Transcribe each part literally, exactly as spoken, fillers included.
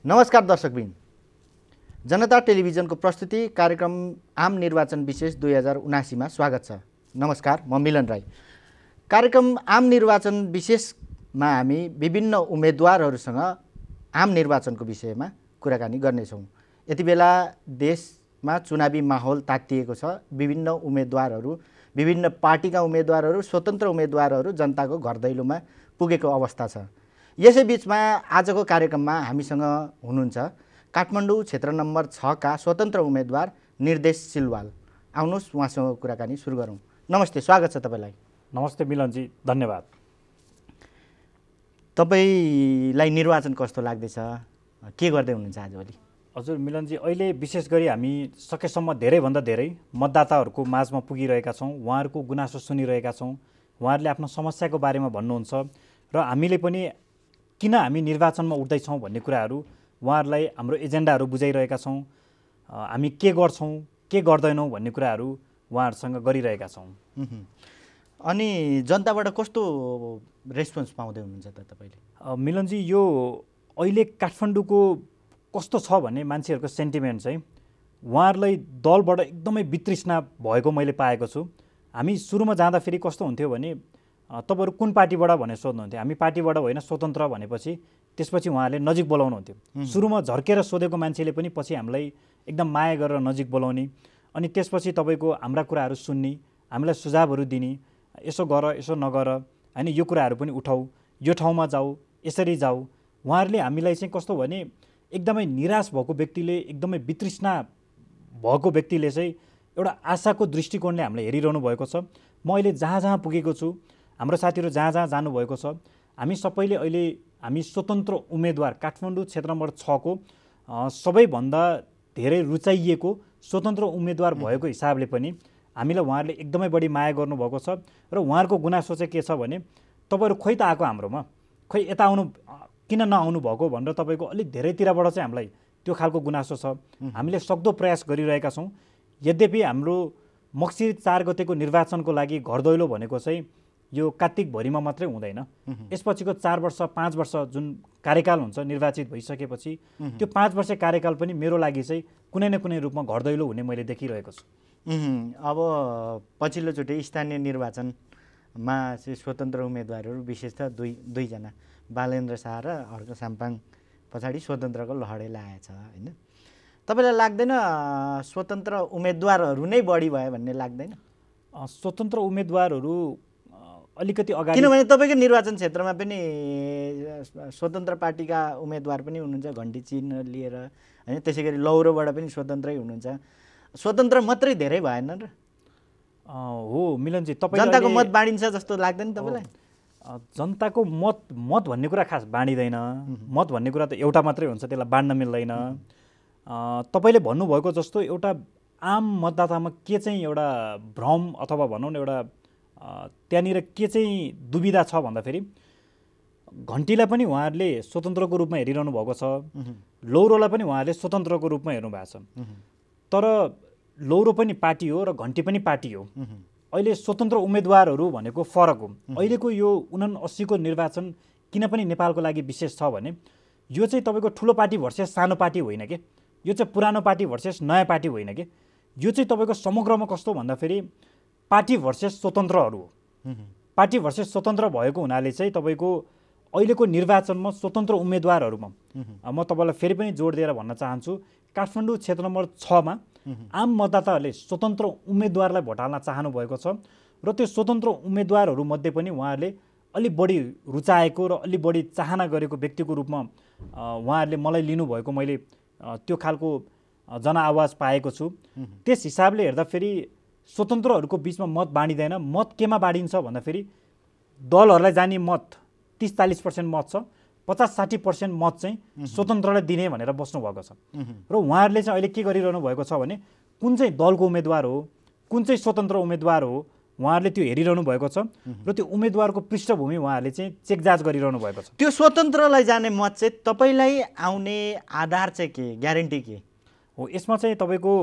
नमस्कार दर्शकबिन, जनता टेलिभिजनको प्रस्तुति कार्यक्रम आम निर्वाचन विशेष दुई हजार उनासीमा स्वागत छ। नमस्कार, म मिलन राई। कार्यक्रम आम निर्वाचन विशेषमा हामी विभिन्न उम्मेदवारहरूसँग आम निर्वाचनको विषयमा कुराकानी गर्नेछौँ। यति बेला देशमा चुनावी माहौल तातिएको छ। विभिन्न उम्मेदवारहरू, विभिन्न पार्टीका उम्मेदवारहरू, स्वतन्त्र उम्मेदवारहरू जनताको घर दैलोमा पुगेको अवस्था छ। यसै बिचमा आजको कार्यक्रममा हामीसँग हुनुहुन्छ काठमाडौँ क्षेत्र नम्बर छ का स्वतन्त्र उम्मेदवार निर्देश सिलवाल। आउनुहोस् उहाँसँग कुराकानी सुरु गरौँ। नमस्ते, स्वागत छ तपाईँलाई। नमस्ते मिलनजी, धन्यवाद। तपाईँलाई निर्वाचन कस्तो लाग्दैछ? के गर्दै हुनुहुन्छ आजभोलि? हजुर मिलनजी, अहिले विशेष गरी हामी सकेसम्म धेरैभन्दा धेरै मतदाताहरूको माझमा पुगिरहेका छौँ, उहाँहरूको गुनासो सुनिरहेका छौँ। उहाँहरूले आफ्नो समस्याको बारेमा भन्नुहुन्छ र हामीले पनि किन हामी निर्वाचनमा उठ्दैछौँ भन्ने कुराहरू उहाँहरूलाई हाम्रो एजेन्डाहरू बुझाइरहेका छौँ। हामी के गर्छौँ, के गर्दैनौँ भन्ने कुराहरू उहाँहरूसँग गरिरहेका छौँ। अनि जनताबाट कस्तो रेस्पोन्स पाउँदै हुनुहुन्छ त तपाईँले? मिलनजी, यो अहिले काठमाडौँको कस्तो छ भने मान्छेहरूको सेन्टिमेन्ट चाहिँ उहाँहरूलाई दलबाट एकदमै वितृष्णा भएको मैले पाएको छु। हामी सुरुमा जाँदाखेरि कस्तो हुन्थ्यो भने तपाईँहरू कुन पार्टीबाट भनेर सोध्नुहुन्थ्यो। हामी पार्टीबाट होइन, स्वतन्त्र भनेपछि त्यसपछि उहाँहरूले नजिक बोलाउनुहुन्थ्यो। सुरुमा झर्केर सोधेको मान्छेले पनि पछि हामीलाई एकदम माया गरेर नजिक बोलाउने, अनि त्यसपछि तपाईँको हाम्रा कुराहरू सुन्ने, हामीलाई सुझावहरू दिने, यसो गर यसो नगर, होइन यो कुराहरू पनि उठाऊ, यो ठाउँमा जाऊ, यसरी जाऊ। उहाँहरूले हामीलाई चाहिँ कस्तो भने एकदमै निराश भएको व्यक्तिले, एकदमै वितृष्णा भएको व्यक्तिले चाहिँ एउटा आशाको दृष्टिकोणले हामीलाई हेरिरहनु भएको छ। म अहिले जहाँ जहाँ पुगेको छु, हाम्रो साथीहरू जहाँ जहाँ जानुभएको छ, हामी सबैले अहिले हामी स्वतन्त्र उम्मेदवार काठमाडौँ क्षेत्र नम्बर छको सबैभन्दा धेरै रुचाइएको स्वतन्त्र उम्मेदवार भएको हिसाबले पनि हामीलाई उहाँहरूले एकदमै बढी माया गर्नुभएको छ। र उहाँहरूको गुनासो चाहिँ के छ भने तपाईँहरू खोइ त आएको हाम्रोमा, खोइ यता आउनु किन नआउनु भएको भनेर तपाईँको अलिक धेरैतिरबाट चाहिँ हामीलाई त्यो खालको गुनासो छ। हामीले सक्दो प्रयास गरिरहेका छौँ। यद्यपि हाम्रो मक्सिर चार गतेको निर्वाचनको लागि घर दैलो भनेको चाहिँ यो कार्तिकभरिमा मात्रै हुँदैन। यसपछिको चार वर्ष पाँच वर्ष जुन कार्यकाल हुन्छ निर्वाचित भइसकेपछि, त्यो पाँच वर्ष कार्यकाल पनि मेरो लागि चाहिँ कुनै न कुनै रूपमा घर दैलो हुने मैले देखिरहेको छु। अब पछिल्लोचोटि स्थानीय निर्वाचनमा चाहिँ स्वतन्त्र उम्मेदवारहरू विशेष त दुई दुईजना बालेन्द्र शाह र अर्को साम्पाङ पछाडि स्वतन्त्रको लहरै लागेछ होइन? तपाईँलाई लाग्दैन स्वतन्त्र उम्मेदवारहरू नै बढी भयो भन्ने लाग्दैन? स्वतन्त्र उम्मेदवारहरू अलिकति अगाडि, किनभने तपाईँको निर्वाचन क्षेत्रमा पनि स्वतन्त्र पार्टीका उम्मेदवार पनि हुनुहुन्छ, घन्टी चिन्ह लिएर होइन? त्यसै गरी लौरोबाट पनि स्वतन्त्रै हुनुहुन्छ। स्वतन्त्र मात्रै धेरै भएन र? हो मिलनजी, तपाईँ जनताको मत बाँडिन्छ जस्तो लाग्दैन तपाईँलाई? जनताको मत मत भन्ने कुरा खास बाँडिँदैन। मत भन्ने कुरा त एउटा मात्रै हुन्छ, त्यसलाई बाँड्न मिल्दैन। तपाईँले भन्नुभएको जस्तो एउटा आम मतदातामा के चाहिँ एउटा भ्रम अथवा भनौँ न एउटा त्यहाँनिर के चाहिँ दुविधा छ भन्दाखेरि घन्टीलाई पनि उहाँहरूले स्वतन्त्रको रूपमा हेरिरहनु भएको छ, लौरोलाई पनि उहाँहरूले स्वतन्त्रको रूपमा हेर्नु भएको छ। तर लौरो पनि पार्टी हो र घन्टी पनि पार्टी हो। अहिले स्वतन्त्र उम्मेदवारहरू भनेको फरक हो। अहिलेको यो उनासीको निर्वाचन किन पनि नेपालको लागि विशेष छ भने यो चाहिँ तपाईँको ठुलो पार्टी भर्सेस सानो पार्टी होइन कि, यो चाहिँ पुरानो पार्टी भर्सेस नयाँ पार्टी होइन कि, यो चाहिँ तपाईँको समग्रमा कस्तो भन्दाखेरि पार्टी भर्सेस स्वतन्त्रहरू हो। पार्टी भर्सेस स्वतन्त्र भएको हुनाले चाहिँ तपाईँको अहिलेको निर्वाचनमा स्वतन्त्र उम्मेदवारहरूमा म तपाईँलाई फेरि पनि जोड दिएर भन्न चाहन्छु, काठमाडौँ क्षेत्र नम्बर छमा आम मतदाताहरूले स्वतन्त्र उम्मेदवारलाई भोट हाल्न चाहनु भएको छ। र त्यो स्वतन्त्र उम्मेदवारहरूमध्ये पनि उहाँहरूले अलिक बढी रुचाएको र अलिक बढी चाहना गरेको व्यक्तिको रूपमा उहाँहरूले मलाई लिनुभएको मैले त्यो खालको जनआवाज पाएको छु। त्यस हिसाबले हेर्दाखेरि स्वतन्त्रहरूको बिचमा मत बाँडिँदैन। मत केमा बाँडिन्छ भन्दाखेरि दलहरूलाई जाने मत तिस चालिस पर्सेन्ट मत छ, पचास साठी पर्सेन्ट मत चाहिँ स्वतन्त्रलाई दिने भनेर बस्नुभएको छ। र उहाँहरूले चाहिँ अहिले के गरिरहनु भएको छ भने कुन चाहिँ दलको उम्मेदवार हो, कुन चाहिँ स्वतन्त्र उम्मेदवार हो, उहाँहरूले त्यो हेरिरहनु भएको छ। र त्यो उम्मेदवारको पृष्ठभूमि उहाँहरूले चाहिँ चेकजाँच गरिरहनु भएको छ। त्यो स्वतन्त्रलाई जाने मत चाहिँ तपाईँलाई आउने आधार चाहिँ के, ग्यारेन्टी के हो? यसमा चाहिँ तपाईँको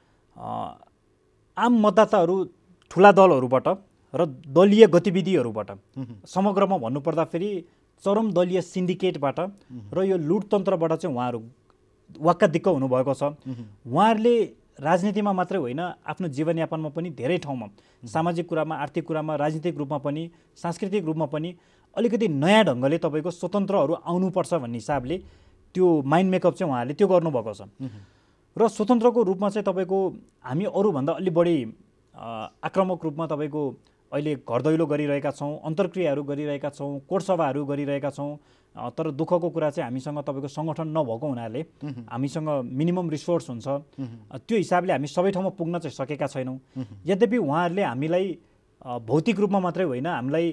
आम मतदाताहरू ठुला दलहरूबाट र दलीय गतिविधिहरूबाट समग्रमा भन्नुपर्दाखेरि चरम दलीय सिन्डिकेटबाट र यो लुटतन्त्रबाट चाहिँ उहाँहरू वाक्क दिक्क हुनुभएको छ। उहाँहरूले राजनीतिमा मात्रै होइन आफ्नो जीवनयापनमा पनि धेरै ठाउँमा सामाजिक कुरामा, आर्थिक कुरामा, राजनीतिक रूपमा पनि, सांस्कृतिक रूपमा पनि अलिकति नयाँ ढङ्गले तपाईँको स्वतन्त्रहरू आउनुपर्छ भन्ने हिसाबले त्यो माइन्ड मेकअप चाहिँ उहाँहरूले त्यो गर्नुभएको छ। र स्वतन्त्रको रूपमा चाहिँ तपाईँको हामी अरूभन्दा अलि बढी आक्रामक रूपमा तपाईँको अहिले घरदैलो गरिरहेका छौँ, अन्तर्क्रियाहरू गरिरहेका छौँ, कोटसभाहरू गरिरहेका छौँ। तर दुःखको कुरा चाहिँ हामीसँग तपाईँको सङ्गठन नभएको हुनाले हामीसँग मिनिमम रिसोर्स हुन्छ, त्यो हिसाबले हामी सबै ठाउँमा पुग्न चाहिँ सकेका छैनौँ। यद्यपि उहाँहरूले हामीलाई भौतिक रूपमा मात्रै होइन, हामीलाई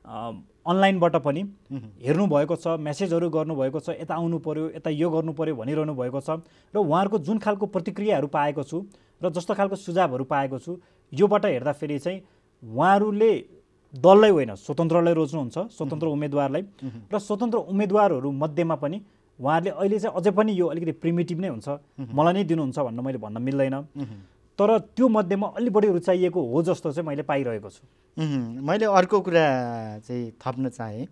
अनलाइनबाट पनि हेर्नुभएको छ, मेसेजहरू गर्नुभएको छ, यता आउनु पऱ्यो, यता यो गर्नु पऱ्यो भनिरहनु भएको छ। र उहाँहरूको जुन खालको प्रतिक्रियाहरू पाएको छु र जस्तो खालको सुझावहरू पाएको छु, योबाट हेर्दाखेरि चाहिँ उहाँहरूले दललाई होइन स्वतन्त्रलाई रोज्नुहुन्छ, स्वतन्त्र उम्मेदवारलाई। र स्वतन्त्र उम्मेदवारहरू मध्येमा पनि उहाँहरूले अहिले चाहिँ अझै पनि यो अलिकति प्रिमिटिभ नै हुन्छ, मलाई नै दिनुहुन्छ भन्न मैले भन्न मिल्दैन। तर त्यो मध्येमा अलि बढी रुचाइएको हो जस्तो चाहिँ मैले पाइरहेको छु। मैले अर्को कुरा चाहिँ थप्न चाहेँ,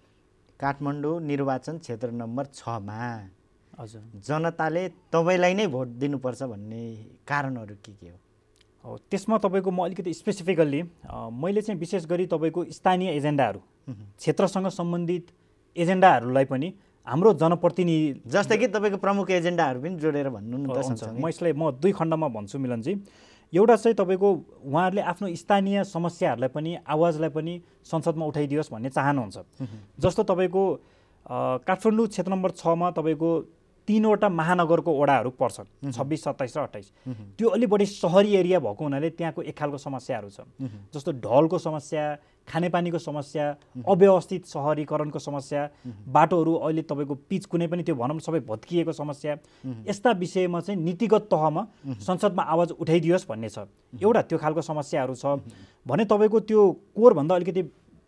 काठमाडौँ निर्वाचन क्षेत्र नम्बर छमा हजुर जनताले तपाईँलाई नै भोट दिनुपर्छ भन्ने कारणहरू के के हो? हो त्यसमा तपाईँको म अलिकति स्पेसिफिकल्ली मैले चाहिँ विशेष गरी तपाईँको स्थानीय एजेन्डाहरू, क्षेत्रसँग सम्बन्धित एजेन्डाहरूलाई पनि हाम्रो जनप्रतिनिधि, जस्तै कि तपाईँको प्रमुख एजेन्डाहरू पनि जोडेर भन्नु न त सँगसँगै। म यसलाई म दुई खण्डमा भन्छु मिलनजी। एउटा चाहिँ तपाईँको उहाँहरूले आफ्नो स्थानीय समस्याहरूलाई पनि, आवाजलाई पनि संसदमा उठाइदियोस् भन्ने चाहनुहुन्छ। जस्तो तपाईँको काठमाडौँ क्षेत्र नम्बर छमा तपाईँको तीनवटा महानगरको वडाहरू पर्छन्, छब्बिस, सत्ताइस र अट्ठाइस। त्यो अलि बढी सहरी एरिया भएको हुनाले त्यहाँको एक खालको समस्याहरू छ, जस्तो ढलको समस्या, खानेपानीको समस्या, अव्यवस्थित सहरीकरणको समस्या, बाटोहरू अहिले तपाईँको पिच कुनै पनि त्यो भनौँ सबै भत्किएको समस्या। यस्ता विषयमा चाहिँ नीतिगत तहमा संसदमा आवाज उठाइदियोस् भन्ने छ। एउटा त्यो खालको समस्याहरू छ भने तपाईँको त्यो कोरभन्दा अलिकति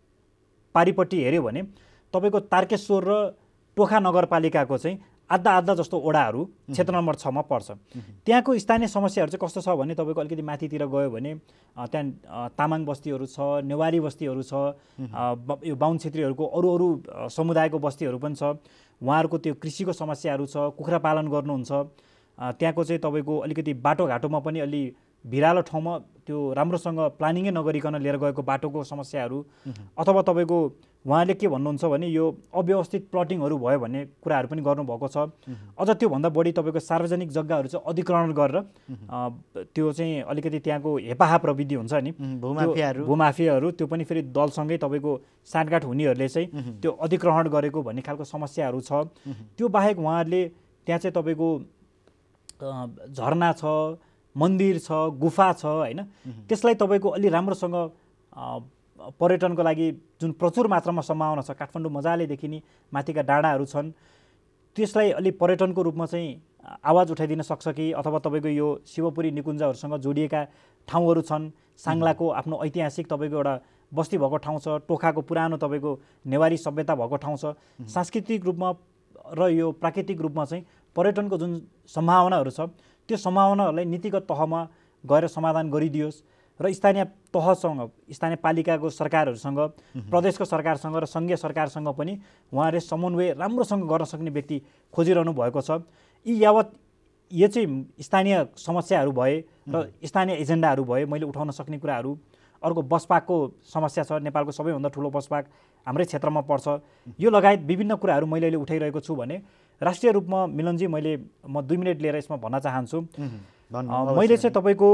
पारिपट्टि हेऱ्यो भने तपाईँको तारकेश्वर र टोखा नगरपालिकाको चाहिँ आधा आधा जस्तो वडाहरू क्षेत्र नम्बर छमा पर्छ। त्यहाँको स्थानीय समस्याहरू चाहिँ कस्तो छ भने तपाईँको अलिकति माथितिर गयो भने त्यहाँ तामाङ बस्तीहरू छ, नेवारी बस्तीहरू छ, यो बाहुन छेत्रीहरूको अरू अरू समुदायको बस्तीहरू पनि छ। उहाँहरूको त्यो कृषिको समस्याहरू छ, कुखुरा पालन गर्नुहुन्छ। त्यहाँको चाहिँ तपाईँको अलिकति बाटोघाटोमा पनि अलि भिरालो ठाउँमा त्यो राम्रोसँग प्लानिङै नगरिकन लिएर गएको बाटोको समस्याहरू, अथवा तपाईँको उहाँले के भन्नुहुन्छ भने यो अव्यवस्थित प्लटिङहरू भयो भन्ने कुराहरू पनि गर्नुभएको छ। अझ त्योभन्दा बढी तपाईँको सार्वजनिक जग्गाहरू चाहिँ अधिग्रहण गरेर त्यो चाहिँ अलिकति त्यहाँको हेपाहा प्रविधि हुन्छ नि, भूमाफियाहरू भूमाफियाहरू त्यो पनि फेरि दलसँगै तपाईँको साँठगाँठ हुनेहरूले चाहिँ त्यो अधिग्रहण गरेको भन्ने खालको समस्याहरू छ। त्यो बाहेक उहाँहरूले त्यहाँ चाहिँ तपाईँको झरना छ, मन्दिर छ, गुफा छ होइन, त्यसलाई तपाईँको अलि राम्रोसँग पर्यटनको लागि जुन प्रचुर मात्रामा सम्भावना छ, काठमाडौँ मजाले देखिने माथिका डाँडाहरू छन्, त्यसलाई अलि पर्यटनको रूपमा चाहिँ आवाज उठाइदिन सक्छ कि, अथवा तपाईँको यो शिवपुरी निकुञ्जहरूसँग जोडिएका ठाउँहरू छन्, साङ्लाको आफ्नो ऐतिहासिक तपाईँको एउटा बस्ती भएको ठाउँ छ, टोखाको पुरानो तपाईँको नेवारी सभ्यता भएको ठाउँ छ, सांस्कृतिक रूपमा र यो प्राकृतिक रूपमा चाहिँ पर्यटनको जुन सम्भावनाहरू छ त्यो सम्भावनाहरूलाई नीतिगत तहमा गएर समाधान गरिदियोस् र स्थानीय तहसँग, स्थानीय पालिकाको सरकारहरूसँग, प्रदेशको सरकारसँग र सङ्घीय सरकारसँग पनि उहाँहरूले समन्वय राम्रोसँग गर्न सक्ने व्यक्ति खोजिरहनु भएको छ। यी यावत यो चाहिँ स्थानीय समस्याहरू भए र स्थानीय एजेन्डाहरू भए मैले उठाउन सक्ने कुराहरू। अर्को बसपाको समस्या छ, नेपालको सबैभन्दा ठुलो बसपाक हाम्रै क्षेत्रमा पर्छ। यो लगायत विभिन्न कुराहरू मैले अहिले उठाइरहेको छु भने राष्ट्रिय रूपमा मिलनजी मैले म दुई मिनट लिएर यसमा भन्न चाहन्छु। मैले चाहिँ तपाईँको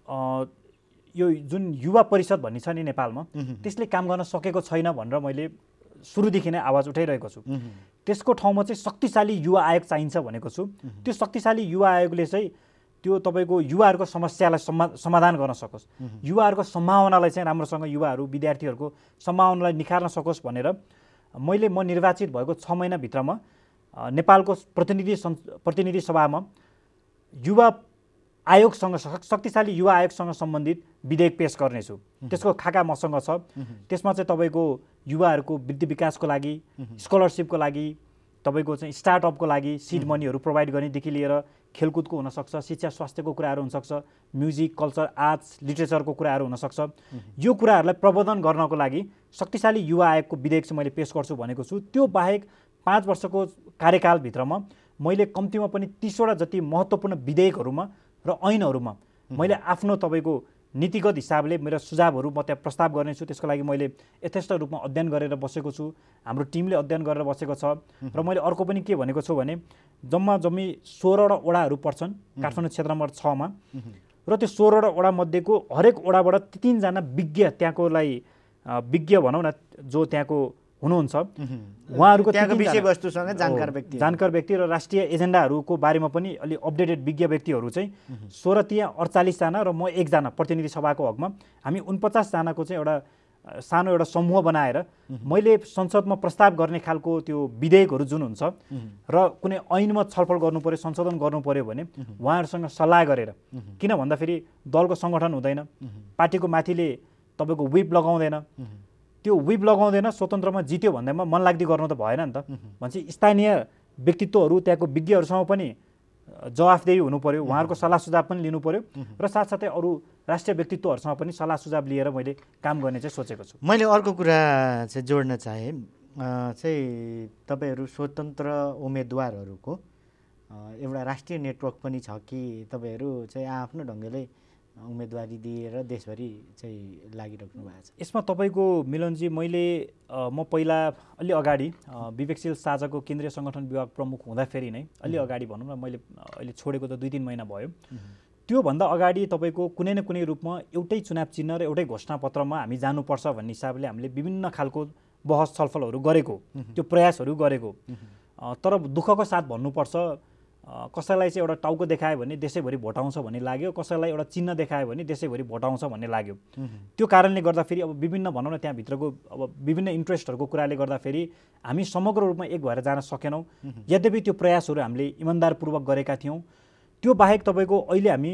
यो जुन युवा परिषद भन्ने छ नि नेपालमा, त्यसले काम गर्न सकेको छैन भनेर मैले सुरुदेखि नै आवाज उठाइरहेको छु। त्यसको ठाउँमा चाहिँ शक्तिशाली युवा आयोग चाहिन्छ भनेको छु। त्यो शक्तिशाली युवा आयोगले चाहिँ त्यो तपाईँको युवाहरूको समस्यालाई समा समाधान गर्न सकोस्, युवाहरूको सम्भावनालाई चाहिँ राम्रोसँग युवाहरू विद्यार्थीहरूको सम्भावनालाई निखार्न सकोस् भनेर मैले म निर्वाचित भएको छ महिनाभित्रमा नेपालको प्रतिनिधि प्रतिनिधि सभामा युवा आयोगसँग, शक्तिशाली युवा आयोगसँग सम्बन्धित विधेयक पेश गर्नेछु। त्यसको खाका मसँग छ। त्यसमा चाहिँ तपाईँको युवाहरूको वृद्धि विकासको लागि, स्कलरसिपको लागि, तपाईँको चाहिँ स्टार्टअपको लागि सिड मनीहरू प्रोभाइड गर्नेदेखि लिएर खेलकुदको हुनसक्छ, शिक्षा स्वास्थ्यको कुराहरू हुनसक्छ, म्युजिक कल्चर आर्ट्स लिटरेचरको कुराहरू हुनसक्छ। यो कुराहरूलाई प्रबन्धन गर्नको लागि शक्तिशाली युवा आयोगको विधेयक चाहिँ मैले पेश गर्छु भनेको छु। त्यो बाहेक पाँच वर्षको कार्यकालभित्रमा मैले कम्तीमा पनि तीसवटा जति महत्त्वपूर्ण विधेयकहरूमा र ऐनहरूमा मैले आफ्नो तपाईँको नीतिगत हिसाबले मेरो सुझावहरू म त्यहाँ प्रस्ताव गर्नेछु। त्यसको लागि मैले यथेष्ट रूपमा अध्ययन गरेर बसेको छु, हाम्रो टिमले अध्ययन गरेर बसेको छ। र मैले अर्को पनि के भनेको छु भने जम्मा जम्मी सोह्रवटा वडाहरू पर्छन् काठमाडौँ क्षेत्र नम्बर छमा, र त्यो सोह्रवटा वडा मध्येको हरेक वडाबाट तिनजना विज्ञ त्यहाँकोलाई विज्ञ भनौँ न जो त्यहाँको हुनुहुन्छ उहाँहरूको त्यहाँको विषयवस्तुसँग जानकार व्यक्ति जानकार व्यक्ति र राष्ट्रिय एजेन्डाहरूको बारेमा पनि अलि अपडेटेड विज्ञ व्यक्तिहरू चाहिँ सोह्र तिया अडचालिसजना र म एकजना प्रतिनिधि सभाको हकमा हामी उनपचासजनाको चाहिँ एउटा सानो एउटा समूह बनाएर मैले संसदमा प्रस्ताव गर्ने खालको त्यो विधेयकहरू जुन हुन्छ र कुनै ऐनमा छलफल गर्नु पर्यो, संशोधन गर्नु पर्यो भने उहाँहरूसँग सल्लाह गरेर, किन भन्दाखेरि दलको सङ्गठन हुँदैन, पार्टीको माथिले तपाईँको विप लगाउँदैन, त्यो विप लगाउँदैन, स्वतन्त्रमा जित्यो भन्दैमा मनलाग्दी गर्नु त भएन नि त। भन्छ स्थानीय व्यक्तित्वहरू त्यहाँको विज्ञहरूसँग पनि जवाफदेही हुनु पर्यो, उहाँहरूको सल्लाह सुझाव पनि लिनु पर्यो र साथसाथै अरू राष्ट्रिय व्यक्तित्वहरूसँग पनि सल्लाह सुझाव लिएर मैले काम गर्ने चाहिँ सोचेको छु। मैले अर्को कुरा चाहिँ जोड्न चाहेँ चाहिँ तपाईँहरू स्वतन्त्र उम्मेदवारहरूको एउटा राष्ट्रिय नेटवर्क पनि छ कि तपाईँहरू चाहिँ आफ्नो ढङ्गले उम्मेदवारी दिएर देशभरि चाहिँ लागिराख्नु भएको छ? यसमा तपाईँको मिलनजी मैले म पहिला अलि अगाडि विवेकशील साझाको केन्द्रीय सङ्गठन विभाग प्रमुख हुँदाखेरि नै अलि अगाडि भनौँ न, मैले अहिले छोडेको त दुई तिन महिना भयो, त्योभन्दा अगाडि तपाईँको कुनै न कुनै रूपमा एउटै चुनाव चिन्ह र एउटै घोषणापत्रमा हामी जानुपर्छ भन्ने हिसाबले हामीले विभिन्न खालको बहस छलफलहरू गरेको, त्यो प्रयासहरू गरेको। तर दुःखको साथ भन्नुपर्छ, कसैलाई चाहिँ एउटा टाउको देखायो भने देशैभरि भोट आउँछ भन्ने लाग्यो, कसैलाई एउटा चिन्ह देखायो भने देशैभरि भोट आउँछ भन्ने लाग्यो। त्यो कारणले गर्दाखेरि अब विभिन्न भनौँ न त्यहाँभित्रको अब विभिन्न इन्ट्रेस्टहरूको कुराले गर्दाखेरि हामी समग्र रूपमा एक भएर जान सकेनौँ। यद्यपि त्यो प्रयासहरू हामीले इमान्दारपूर्वक गरेका थियौँ। त्यो बाहेक तपाईँको अहिले हामी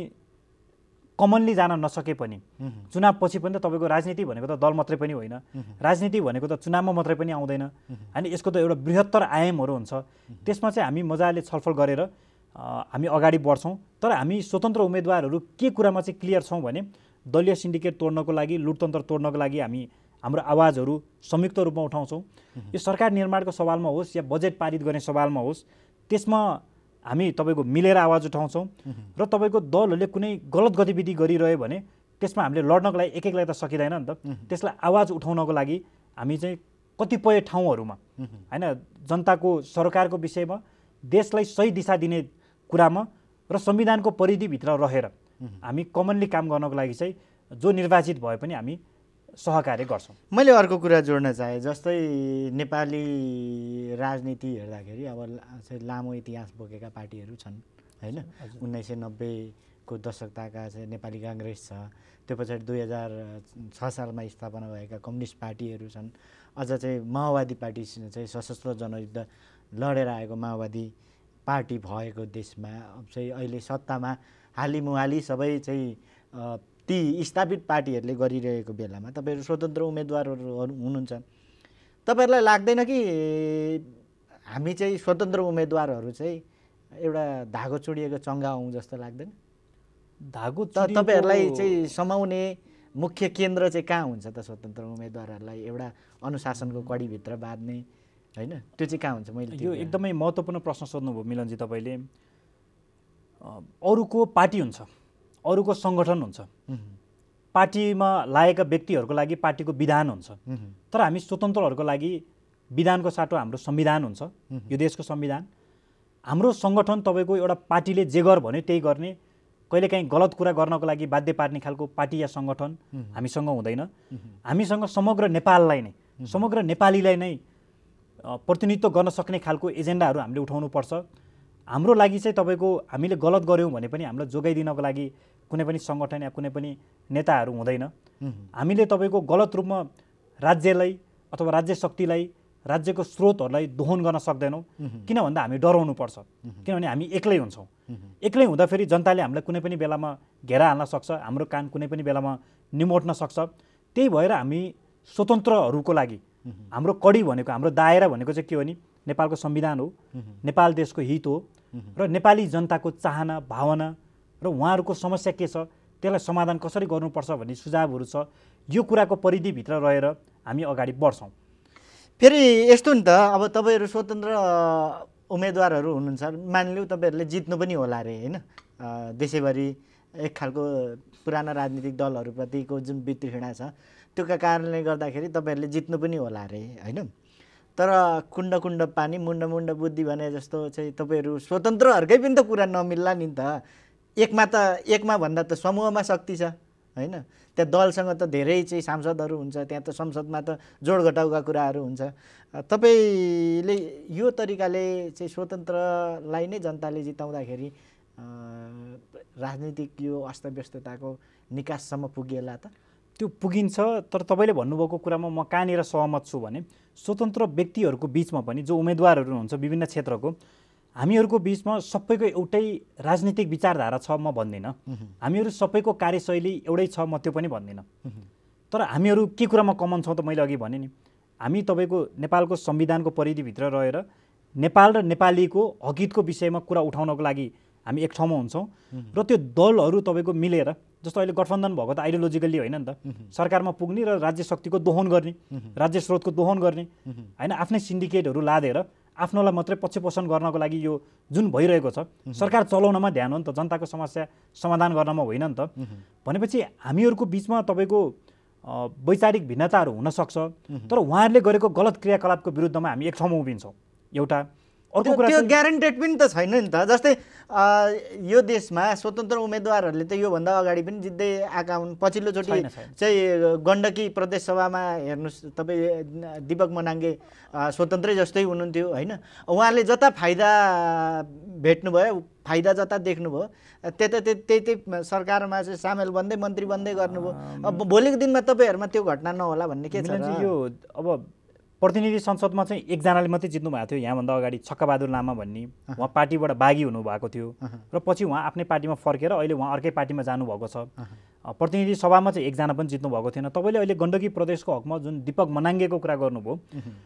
कमनली जान नसके पनि चुनाव पछि पनि त तपाईँको राजनीति भनेको त दल मात्रै पनि होइन, राजनीति भनेको त चुनावमा मात्रै पनि आउँदैन अनि यसको त एउटा बृहत्तर आयामहरू हुन्छ। त्यसमा चाहिँ हामी मजाले छलफल गरेर हामी अगाडि बढ्छौँ। तर हामी स्वतन्त्र उम्मेदवारहरू के कुरामा चाहिँ क्लियर छौँ भने दलीय सिन्डिकेट तोड्नको लागि, लुटतन्त्र तोड्नको लागि हामी हाम्रो आवाजहरू संयुक्त रूपमा उठाउँछौँ। यो सरकार निर्माणको सवालमा होस् या बजेट पारित गर्ने सवालमा होस्, त्यसमा हामी तपाईँको मिलेर आवाज उठाउँछौँ। र तपाईँको दलहरूले कुनै गलत गतिविधि गरिरह्यो भने त्यसमा हामीले लड्नको लागि एक एकलाई त सकिँदैन नि त। त्यसलाई आवाज उठाउनको लागि हामी चाहिँ कतिपय ठाउँहरूमा होइन जनताको सरकारको विषयमा देशलाई सही दिशा दिने कुरामा र संविधानको परिधिभित्र रहेर हामी कमनली काम गर्नको लागि चाहिँ जो निर्वाचित भए पनि हामी सहकार्य गर्छौँ। मैले अर्को कुरा जोड्न चाहेँ, जस्तै नेपाली राजनीति हेर्दाखेरि अब चाहिँ लामो इतिहास बोकेका पार्टीहरू छन् होइन। उन्नाइस सय नब्बेको दशकताका चाहिँ नेपाली काङ्ग्रेस छ, त्यो पछाडि दुई हजार छ सालमा स्थापना भएका कम्युनिस्ट पार्टीहरू छन्, अझ चाहिँ माओवादी पार्टी चाहिँ सशस्त्र जनयुद्ध लडेर आएको माओवादी पार्टी भएको देशमा चाहिँ अहिले सत्तामा हालिमुहाली सबै चाहिँ ती स्थापित पार्टीहरूले गरिरहेको बेलामा तपाईँहरू स्वतन्त्र उम्मेदवारहरू हुनुहुन्छ, तपाईँहरूलाई लाग्दैन कि हामी चाहिँ स्वतन्त्र उम्मेदवारहरू चाहिँ एउटा धागो चुडिएको चङ्गा हौँ जस्तो लाग्दैन? धागो त तपाईँहरूलाई चाहिँ समाउने मुख्य केन्द्र चाहिँ कहाँ हुन्छ त? स्वतन्त्र उम्मेदवारहरूलाई एउटा अनुशासनको कडीभित्र बाँध्ने होइन, त्यो चाहिँ कहाँ हुन्छ? मैले यो एकदमै महत्त्वपूर्ण प्रश्न सोध्नुभयो मिलनजी तपाईँले। अरूको पार्टी हुन्छ, अरूको सङ्गठन हुन्छ, पार्टीमा लागेका व्यक्तिहरूको लागि पार्टीको विधान हुन्छ, तर हामी स्वतन्त्रहरूको लागि विधानको साटो हाम्रो संविधान हुन्छ, यो देशको संविधान। हाम्रो सङ्गठन तपाईँको एउटा पार्टीले जे गर भन्यो त्यही गर्ने, कहिलेकाहीँ गलत कुरा गर्नको लागि बाध्य पार्ने खालको पार्टी या सङ्गठन हामीसँग हुँदैन। हामीसँग समग्र नेपाललाई नै, समग्र नेपालीलाई नै प्रतिनिधित्व गर्न सक्ने खालको एजेन्डाहरू हामीले उठाउनुपर्छ। हाम्रो लागि चाहिँ तपाईँको हामीले गलत गऱ्यौँ भने पनि हामीलाई जोगाइदिनको लागि कुनै पनि सङ्गठन या कुनै पनि नेताहरू हुँदैन। हामीले तपाईँको गलत रूपमा राज्यलाई अथवा राज्य शक्तिलाई, राज्यको स्रोतहरूलाई दोहन गर्न सक्दैनौँ। किन भन्दा हामी डराउनुपर्छ, किनभने हामी एक्लै हुन्छौँ। एक्लै हुँदाखेरि जनताले हामीलाई कुनै पनि बेलामा घेरा हाल्न सक्छ, हाम्रो कान कुनै पनि बेलामा निमोट्न सक्छ। त्यही भएर हामी स्वतन्त्रहरूको लागि हाम्रो कडी भनेको हाम्रो दायरा भनेको चाहिँ के हो नि नेपालको संविधान हो, नेपाल देशको हित हो र नेपाली जनताको चाहना भावना र उहाँहरूको समस्या के छ त्यसलाई समाधान कसरी गर्नुपर्छ भन्ने सुझावहरू छ। यो कुराको परिधिभित्र रहेर हामी अगाडि बढ्छौँ। फेरि यस्तो नि त, अब तपाईँहरू स्वतन्त्र उम्मेदवारहरू हुनुहुन्छ, मानिलिउँ तपाईँहरूले जित्नु पनि होला अरे होइन, देशैभरि एक खालको पुराना राजनीतिक दलहरूप्रतिको जुन वितृष्णा छ त्यो कारणले गर्दाखेरि तपाईँहरूले जित्नु पनि होला अरे होइन। तर कुण्ड कुण्ड पानी मुण्ड मुण्ड बुद्धि भने जस्तो चाहिँ तपाईँहरू स्वतन्त्रहरूकै पनि त कुरा नमिल्ला नि त। एकमा त एकमा भन्दा त समूहमा शक्ति छ होइन, त्यहाँ दलसँग त धेरै चाहिँ सांसदहरू हुन्छ, त्यहाँ त संसदमा त जोडघटाउका कुराहरू हुन्छ। तपाईँले यो तरिकाले चाहिँ स्वतन्त्रलाई नै जनताले जिताउँदाखेरि राजनीतिक यो अस्तव्यस्तताको निकाससम्म पुगिएला त? त्यो पुगिन्छ, तर तपाईँले भन्नुभएको कुरामा म कहाँनिर सहमत छु भने स्वतन्त्र व्यक्तिहरूको बिचमा पनि जो उम्मेदवारहरू हुन्छ विभिन्न क्षेत्रको, हामीहरूको बिचमा सबैको एउटै राजनीतिक विचारधारा छ म भन्दिनँ, हामीहरू सबैको कार्यशैली एउटै छ म त्यो पनि भन्दिनँ। तर हामीहरू के कुरामा कमन छौँ त मैले अघि भने नि, हामी तपाईँको नेपालको संविधानको परिधिभित्र रहेर नेपाल र नेपालीको हकितको विषयमा कुरा उठाउनको लागि हामी एक ठाउँमा हुन्छौँ र त्यो दलहरू तपाईँको मिलेर, जस्तो अहिले गठबन्धन भएको त आइडियोलोजिकली होइन नि त, सरकारमा पुग्ने र राज्य शक्तिको दोहन गर्ने, राज्य स्रोतको दोहन गर्ने होइन, आफ्नै सिन्डिकेटहरू लादेर आफ्नोलाई मात्रै पक्षपोषण गर्नको लागि यो जुन भइरहेको छ, सरकार चलाउनमा ध्यान हो नि त, जनताको समस्या समाधान गर्नमा होइन नि त। भनेपछि हामीहरूको बिचमा तपाईँको वैचारिक भिन्नताहरू हुनसक्छ, तर उहाँहरूले गरेको गलत क्रियाकलापको विरुद्धमा हामी एक ठाउँमा उभिन्छौँ। एउटा अर्को कुरा त्यो ग्यारेन्टेड पनि त छैन नि त। जस्तै यो देशमा स्वतन्त्र उम्मेदवारहरूले त योभन्दा अगाडि पनि जित्दै आएका हुन्। पछिल्लोचोटि चाहिँ गण्डकी प्रदेश सभामा हेर्नुहोस् तपाईँ, दीपक मनाङ्गे स्वतन्त्रै जस्तै हुनुहुन्थ्यो होइन, उहाँले जता फाइदा भेट्नुभयो, फाइदा जता देख्नुभयो त्यता त्यही त्यही सरकारमा चाहिँ सामेल बन्दै मन्त्री बन्दै गर्नुभयो। अब भोलिको दिनमा तपाईँहरूमा त्यो घटना नहोला भन्ने के छ र? यो अब प्रतिनिधि संसदमा चाहिँ एकजनाले मात्रै जित्नु भएको थियो यहाँभन्दा अगाडि, छक्कबहादुर लामा भन्ने, उहाँ पार्टीबाट बागी हुनुभएको थियो र पछि उहाँ आफ्नै पार्टीमा फर्केर अहिले उहाँ अर्कै पार्टीमा जानुभएको छ। प्रतिनिधि सभामा चाहिँ एकजना पनि जित्नु भएको थिएन। तपाईँले अहिले गण्डकी प्रदेशको हकमा जुन दीपक मनाङ्गेको कुरा गर्नुभयो,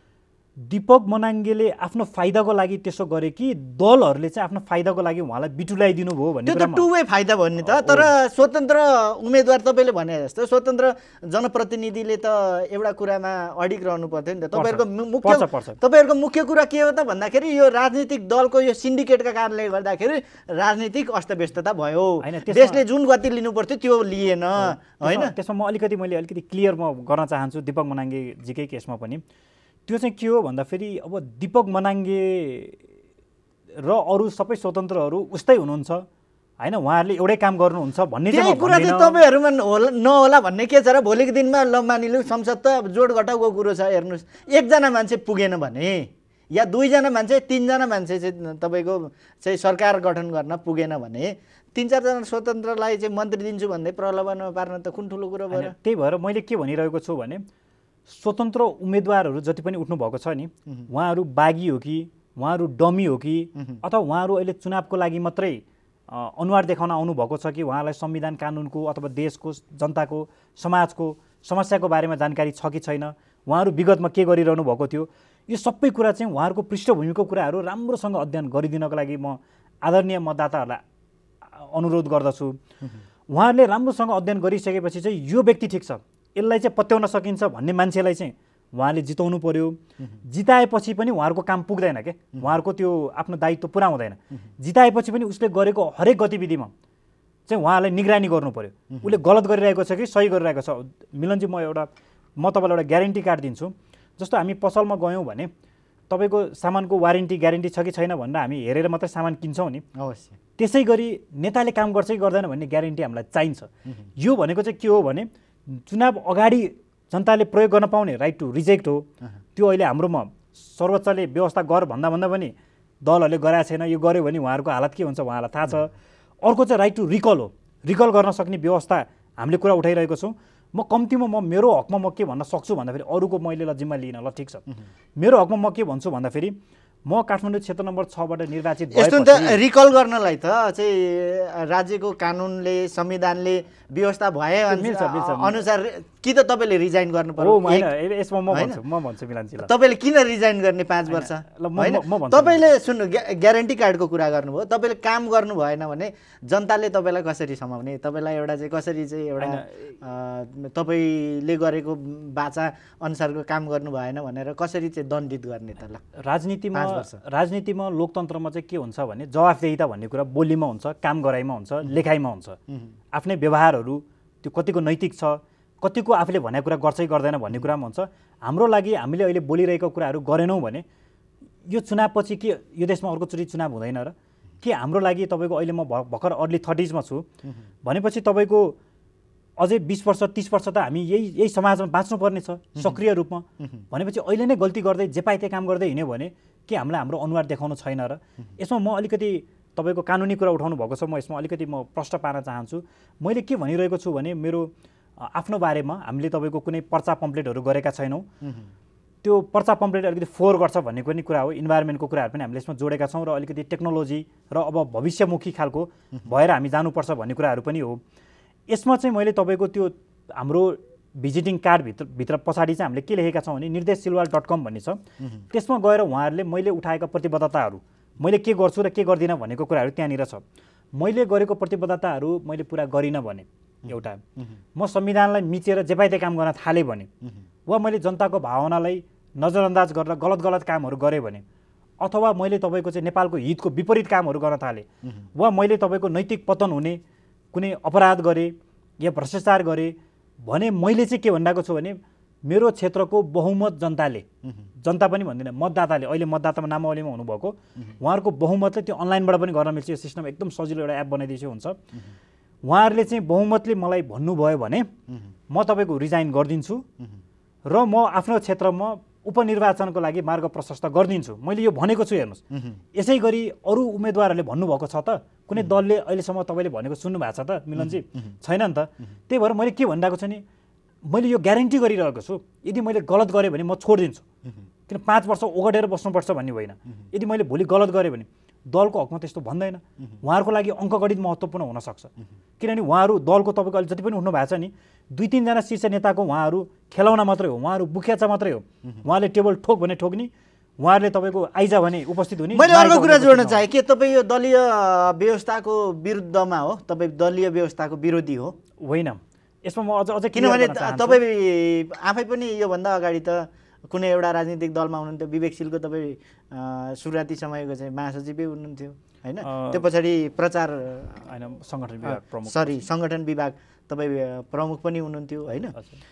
दीपक मनाङ्गेले आफ्नो फाइदाको लागि त्यसो गरे कि दलहरूले चाहिँ आफ्नो फाइदाको लागि उहाँलाई बिटुलाइदिनु भयो भन्ने कुरा? त्यो त टु वे फाइदा भन्ने त। तर स्वतन्त्र उम्मेदवार तपाईँले भने जस्तो स्वतन्त्र जनप्रतिनिधिले त एउटा कुरामा अडिग रहनु पर्थ्यो नि त। तपाईँहरूको मुख्य तपाईँहरूको मुख्य कुरा के हो त भन्दाखेरि यो राजनीतिक दलको यो सिन्डिकेटका कारणले गर्दाखेरि राजनीतिक अस्तव्यस्तता भयो, देशले जुन गति लिनु पर्थ्यो त्यो लिएन होइन। त्यसमा म अलिकति मैले अलिकति क्लियर म गर्न चाहन्छु दीपक मनाङ्गेजीकै केसमा पनि। त्यो चाहिँ के हो भन्दाखेरि अब दीपक मनाङ्गे र अरू सबै स्वतन्त्रहरू उस्तै हुनुहुन्छ होइन, उहाँहरूले एउटै काम गर्नुहुन्छ भन्ने चाहिँ कुरा चाहिँ तपाईँहरूमा नहोला भन्ने के छ र? भोलिको दिनमा ल मानिलिउँ संसद त जोड घटाउको कुरो छ, हेर्नुहोस् एकजना मान्छे पुगेन भने या दुईजना मान्छे तिनजना मान्छे चाहिँ तपाईँको चाहिँ सरकार गठन गर्न पुगेन भने तिन चारजना स्वतन्त्रलाई चाहिँ मन्त्री दिन्छु भन्दै प्रलोभनमा पार्न त कुन ठुलो कुरो भयो? त्यही भएर मैले के भनिरहेको छु भने स्वतन्त्र उम्मेदवारहरू जति पनि उठ्नु भएको छ नि, उहाँहरू बागी हो कि उहाँहरू डमी हो कि अथवा उहाँहरू अहिले चुनावको लागि मात्रै अनुहार देखाउन आउनुभएको छ कि उहाँलाई संविधान कानुनको अथवा देशको जनताको समाजको समस्याको बारेमा जानकारी छ कि छैन, उहाँहरू विगतमा के गरिरहनु भएको थियो, यो सबै कुरा चाहिँ उहाँहरूको पृष्ठभूमिको कुराहरू राम्रोसँग अध्ययन गरिदिनको लागि म आदरणीय मतदाताहरूलाई अनुरोध गर्दछु। उहाँहरूले राम्रोसँग अध्ययन गरिसकेपछि चाहिँ यो व्यक्ति ठिक छ, यसलाई चाहिँ पत्याउन सकिन्छ भन्ने मान्छेलाई चाहिँ उहाँले जिताउनु पर्यो। जिताएपछि पनि उहाँहरूको काम पुग्दैन के, उहाँहरूको त्यो आफ्नो दायित्व पुरा हुँदैन। जिताएपछि पनि उसले गरेको हरेक गतिविधिमा चाहिँ उहाँलाई निगरानी गर्नु पर्यो, उसले गलत गरिरहेको छ कि सही गरिरहेको छ। मिलनजी म एउटा म तपाईँलाई एउटा ग्यारेन्टी कार्ड दिन्छु। जस्तो हामी पसलमा गयौँ भने तपाईँको सामानको वारेन्टी ग्यारेन्टी छ कि छैन भनेर हामी हेरेर मात्रै सामान किन्छौँ नि, अवश्य त्यसै गरी नेताले काम गर्छ कि गर्दैन भन्ने ग्यारेन्टी हामीलाई चाहिन्छ। यो भनेको चाहिँ के हो भने चुनाव अगाडि जनताले प्रयोग गर्न पाउने राइट टु रिजेक्ट हो। त्यो अहिले हाम्रोमा सर्वोच्चले व्यवस्था गर भन्दा भन्दा पनि दलहरूले गराएको छैन। यो गर्यो भने उहाँहरूको हालत के हुन्छ उहाँलाई थाहा छ। अर्को चाहिँ राइट टु रिकल हो, रिकल गर्न सक्ने व्यवस्था हामीले कुरा उठाइरहेको छौँ। म कम्तीमा म मेरो हकमा म के भन्न सक्छु भन्दाखेरि अरूको मैले ल जिम्मा लिन ल ठिक छ, मेरो हकमा म के भन्छु भन्दाखेरि म काठमाडौँ क्षेत्र नम्बर छबाट निर्वाचित भएपछि यस्तो त रिकल गर्नलाई त चाहिँ राज्यको कानुनले संविधानले व्यवस्था भए अनुसार कि त तपाईँले रिजाइन गर्नु पर्यो? हो हैन, यसमा म भन्छु म भन्छु मिलनजी ल। तपाईँले किन रिजाइन गर्ने पाँच वर्ष? हैन, तपाईँले सुन्नु, ग्यारेन्टी कार्डको कुरा गर्नुभयो, तपाईँले काम गर्नु भएन भने जनताले तपाईँलाई कसरी समाउने? तपाईँलाई एउटा चाहिँ कसरी चाहिँ एउटा तपाईँले गरेको बाचा अनुसारको काम गर्नु भएन भनेर कसरी चाहिँ दण्डित गर्ने त? ल, राजनीतिमा राजनीतिमा लोकतन्त्रमा चाहिँ के हुन्छ भने जवाफदेहिता भन्ने कुरा बोलीमा हुन्छ, काम गराइमा हुन्छ, लेखाइमा हुन्छ। आफ्नै व्यवहारहरू त्यो कतिको नैतिक छ, कतिको आफूले भनेको कुरा गर्छ कि गर्दैन भन्ने कुरामा हुन्छ। हाम्रो लागि हामीले अहिले बोलिरहेको कुराहरू गरेनौँ भने यो चुनावपछि के यो देशमा अर्कोचोटि चुनाव हुँदैन र? के हाम्रो लागि तपाईँको अहिले म भर्खर अर्ली थर्टिजमा छु भनेपछि तपाईँको अझै बिस वर्ष तिस वर्ष त हामी यही यही समाजमा बाँच्नुपर्ने छ सक्रिय रूपमा। भनेपछि अहिले नै गल्ती गर्दै जे पाए त्यही काम गर्दै हिँड्यो भने के हामीलाई हाम्रो अनुहार देखाउनु छैन र? यसमा म अलिकति तपाईँको कानुनी कुरा उठाउनु भएको छ, म यसमा अलिकति म प्रश्न पार्न चाहन्छु। मैले के भनिरहेको छु भने मेरो आफ्नो बारेमा हामीले तपाईँको कुनै पर्चा पम्पलेटहरू गरेका छैनौँ। त्यो पर्चा पम्पलेट अलिकति फोहोर गर्छ भन्ने पनि कुरा हो। इन्भाइरोमेन्टको कुराहरू पनि हामीले यसमा जोडेका छौँ र अलिकति टेक्नोलोजी र अब भविष्यमुखी खालको भएर हामी जानुपर्छ भन्ने कुराहरू पनि हो। यसमा चाहिँ मैले तपाईँको त्यो हाम्रो भिजिटिङ कार्डभित्र भित्र पछाडि चाहिँ हामीले के लेखेका छौँ भने निर्देश सिलवाल डट कम भन्ने छ। त्यसमा गएर उहाँहरूले मैले उठाएका प्रतिबद्धताहरू, मैले के गर्छु र के गर्दिनँ भनेको कुराहरू त्यहाँनिर छ। मैले गरेको प्रतिबद्धताहरू मैले पुरा गरिनँ भने, एउटा म संविधानलाई मिचेर जे पाए त्यही काम गर्न थालेँ भने, वा मैले जनताको भावनालाई नजरअन्दाज गरेर गलत गलत कामहरू गरेँ भने, अथवा मैले तपाईँको चाहिँ नेपालको हितको विपरीत कामहरू गर्न थालेँ, वा मैले तपाईँको नैतिक पतन हुने कुनै अपराध गरेँ या भ्रष्टाचार गरेँ भने मैले चाहिँ के भनिरहेको छु भने मेरो क्षेत्रको बहुमत जनताले, जनता पनि भन्दिनँ मतदाताले, अहिले मतदातामा नामावलीमा हुनुभएको उहाँहरूको बहुमतले त्यो अनलाइनबाट पनि गर्न मिल्छ। यो सिस्टम एकदम सजिलो एउटा एप बनाइदिएपछि हुन्छ। उहाँहरूले चाहिँ बहुमतले मलाई भन्नुभयो भने म तपाईँको रिजाइन गरिदिन्छु र म आफ्नो क्षेत्रमा उपनिर्वाचनको लागि मार्ग प्रशस्त गरिदिन्छु। मैले यो भनेको छु। हेर्नुहोस्, यसै गरी अरू उम्मेदवारहरूले भन्नुभएको छ त? कुनै दलले अहिलेसम्म तपाईँले भनेको सुन्नु भएको छ त मिलनजी? छैन नि त। त्यही भएर मैले के भनिरहेको छु नि, मैले यो ग्यारेन्टी गरिरहेको छु यदि मैले गलत गरेँ भने म छोडिदिन्छु। किन पाँच वर्ष ओगटेर बस्नुपर्छ भन्ने होइन। यदि मैले भोलि गलत गरेँ भने दलको हकमा त्यस्तो भन्दैन। उहाँहरूको लागि अङ्कगणित महत्त्वपूर्ण हुनसक्छ। किनभने उहाँहरू दलको तपाईँको अहिले जति पनि उठ्नु भएको छ नि, दुई तिनजना शीर्ष नेताको उहाँहरू खेलाउन मात्रै हो, उहाँहरू बुख्याचा मात्रै हो। उहाँले टेबल ठोक भने ठोक्ने, उहाँहरूले तपाईँको आइजा भने उपस्थित हुने। मैले अर्को कुरा जोड्न चाहेँ, के तपाईँ यो दलीय व्यवस्थाको विरुद्धमा हो? तपाईँ दलीय व्यवस्थाको विरोधी हो? होइन, यसमा म अझ अझ किनभने तपाईँ आफै पनि योभन्दा अगाडि त कुनै एउटा राजनीतिक दलमा हुनुहुन्थ्यो। विवेकशीलको तपाईँ सुरुवाती समयको चाहिँ महासचिवै हुनुहुन्थ्यो होइन? त्यो पछाडि प्रचार होइन सङ्गठन विभाग प्रमुख, सरी सङ्गठन विभाग तपाईँ प्रमुख पनि हुनुहुन्थ्यो होइन?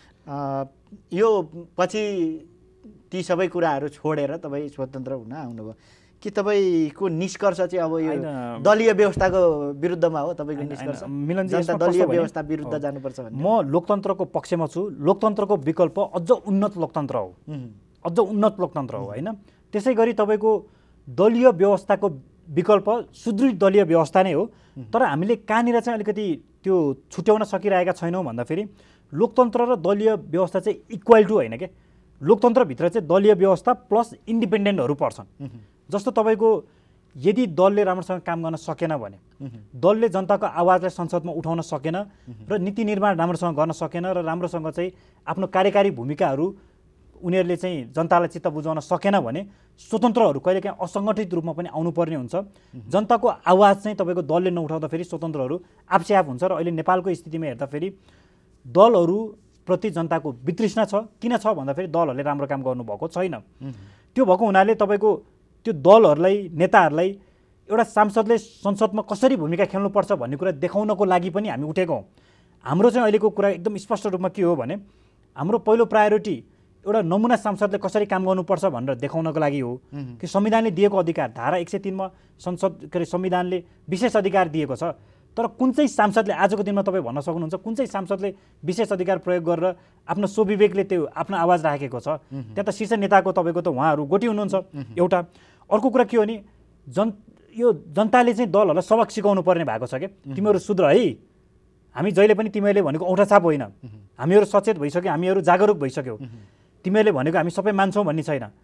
यो पछि ती सबै कुराहरू छोडेर तपाईँ स्वतन्त्र हुन आउनुभयो। कि तपाईँको निष्कर्ष चाहिँ अब यो दलीय व्यवस्थाको विरुद्धमा हो? तपाईँको निष्कर्ष जनता दलीय व्यवस्था विरुद्ध जानुपर्छ भन्ने? म लोकतन्त्रको पक्षमा छु। लोकतन्त्रको विकल्प अझ उन्नत लोकतन्त्र हो, अझ उन्नत लोकतन्त्र हो होइन? त्यसै गरी तपाईँको दलीय व्यवस्थाको विकल्प सुदृढ दलीय व्यवस्था नै हो। तर हामीले कहाँनिर चाहिँ अलिकति त्यो छुट्याउन सकिरहेका छैनौँ भन्दाखेरि लोकतन्त्र र दलीय व्यवस्था चाहिँ इक्वल टु होइन के। लोकतन्त्रभित्र चाहिँ दलीय व्यवस्था प्लस इन्डिपेन्डेन्टहरू पर्छन्। जस्तो तपाईँको यदि दलले राम्रोसँग काम गर्न सकेन भने, दलले जनताको आवाजलाई संसदमा उठाउन सकेन र नीति निर्माण राम्रोसँग गर्न सकेन र राम्रोसँग चाहिँ आफ्नो कार्यकारी भूमिकाहरू उनीहरूले चाहिँ जनतालाई चित्त बुझाउन सकेन भने स्वतन्त्रहरू कहिलेकाहीँ असङ्गठित रूपमा पनि आउनुपर्ने हुन्छ। जनताको आवाज चाहिँ तपाईँको दलले नउठाउँदाखेरि स्वतन्त्रहरू आफसे आफ हुन्छ। र अहिले नेपालको स्थितिमा हेर्दाखेरि दलहरूप्रति जनताको वितृष्णा छ। किन छ भन्दाखेरि दलहरूले राम्रो काम गर्नुभएको छैन। त्यो भएको हुनाले तपाईँको त्यो दलहरूलाई, नेताहरूलाई एउटा सांसदले संसदमा कसरी भूमिका खेल्नुपर्छ भन्ने कुरा देखाउनको लागि पनि हामी उठेको हौँ। हाम्रो चाहिँ अहिलेको कुरा एकदम स्पष्ट रूपमा के हो भने हाम्रो पहिलो प्रायोरिटी एउटा नमुना सांसदले कसरी काम गर्नुपर्छ भनेर देखाउनको लागि हो कि संविधानले दिएको अधिकार, धारा एक सय तिनमा संसद के अरे संविधानले विशेष अधिकार दिएको छ। तर कुन चाहिँ सांसदले, आजको दिनमा तपाईँ भन्न सक्नुहुन्छ कुन चाहिँ सांसदले विशेष अधिकार प्रयोग गरेर आफ्नो स्वविवेकले त्यो आफ्नो आवाज राखेको छ? त्यहाँ त शीर्ष नेताको तपाईँको त उहाँहरू गोटी हुनुहुन्छ एउटा। अर्को कुरा के हो भने जन यो जनताले चाहिँ दलहरूलाई सबक सिकाउनु पर्ने भएको छ कि तिमीहरू सुध्र है, हामी जहिले पनि तिमीहरूले भनेको औँठाछाप होइन, हामीहरू सचेत भइसक्यो, हामीहरू जागरुक भइसक्यौ, तिमीहरूले भनेको हामी सबै मान्छौँ भन्ने छैन।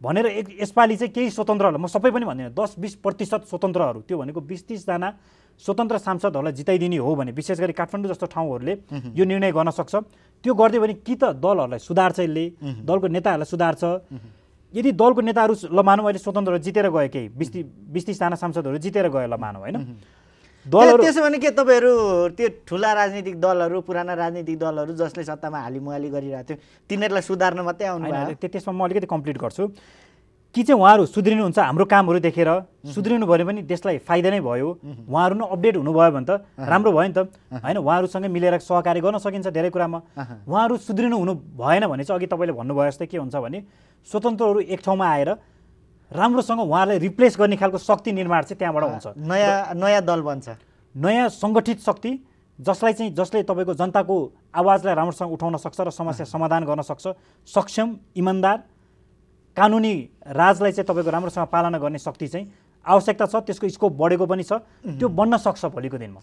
भनेर एक यसपालि चाहिँ केही स्वतन्त्रहरूलाई म सबै पनि भन्दिनँ दस बिस प्रतिशत स्वतन्त्रहरू त्यो भनेको बिस तिसजना स्वतन्त्र सांसदहरूलाई जिताइदिने हो भने विशेष गरी काठमाडौँ जस्तो ठाउँहरूले यो निर्णय गर्न सक्छ। त्यो गरिदियो भने कि त दलहरूलाई सुधार्छ यसले, दलको नेताहरूलाई सुधार्छ। यदि दलको नेताहरू ल मानौँ अहिले स्वतन्त्रहरू जितेर गए केही बिस बिस तिसजना सांसदहरू जितेर गए ल मानौँ होइन, दलहरू त्यसो भने के तपाईँहरू त्यो ठुला राजनीतिक दलहरू पुराना राजनीतिक दलहरू जसले सत्तामा हालिमुहाली गरिरहेको थियो तिनीहरूलाई सुधार्न मात्रै आउनु भयो? त्यसमा म अलिकति कम्प्लिट गर्छु कि चाहिँ उहाँहरू सुध्रिनुहुन्छ, हाम्रो कामहरू देखेर सुध्रिनु भयो भने देशलाई फाइदा नै भयो। उहाँहरू नै अपडेट हुनुभयो भने त राम्रो भयो नि त होइन, उहाँहरूसँगै मिलेर सहकार्य गर्न सकिन्छ धेरै कुरामा। उहाँहरू सुध्रिनु हुनु भएन भने चाहिँ अघि तपाईँले भन्नुभयो जस्तै के हुन्छ भने स्वतन्त्रहरू एक ठाउँमा आएर राम्रोसँग उहाँलाई रिप्लेस गर्ने खालको शक्ति निर्माण चाहिँ त्यहाँबाट हुन्छ। नयाँ नयाँ दल बन्छ, नयाँ सङ्गठित शक्ति जसलाई चाहिँ जसले तपाईँको जनताको आवाजलाई राम्रोसँग उठाउन सक्छ र समस्या समाधान गर्न सक्छ, सक्षम इमान्दार कानुनी राजलाई चाहिँ तपाईँको राम्रोसँग पालना गर्ने शक्ति चाहिँ आवश्यकता छ। त्यसको स्कोप बढेको पनि छ, त्यो बन्न सक्छ भोलिको दिनमा।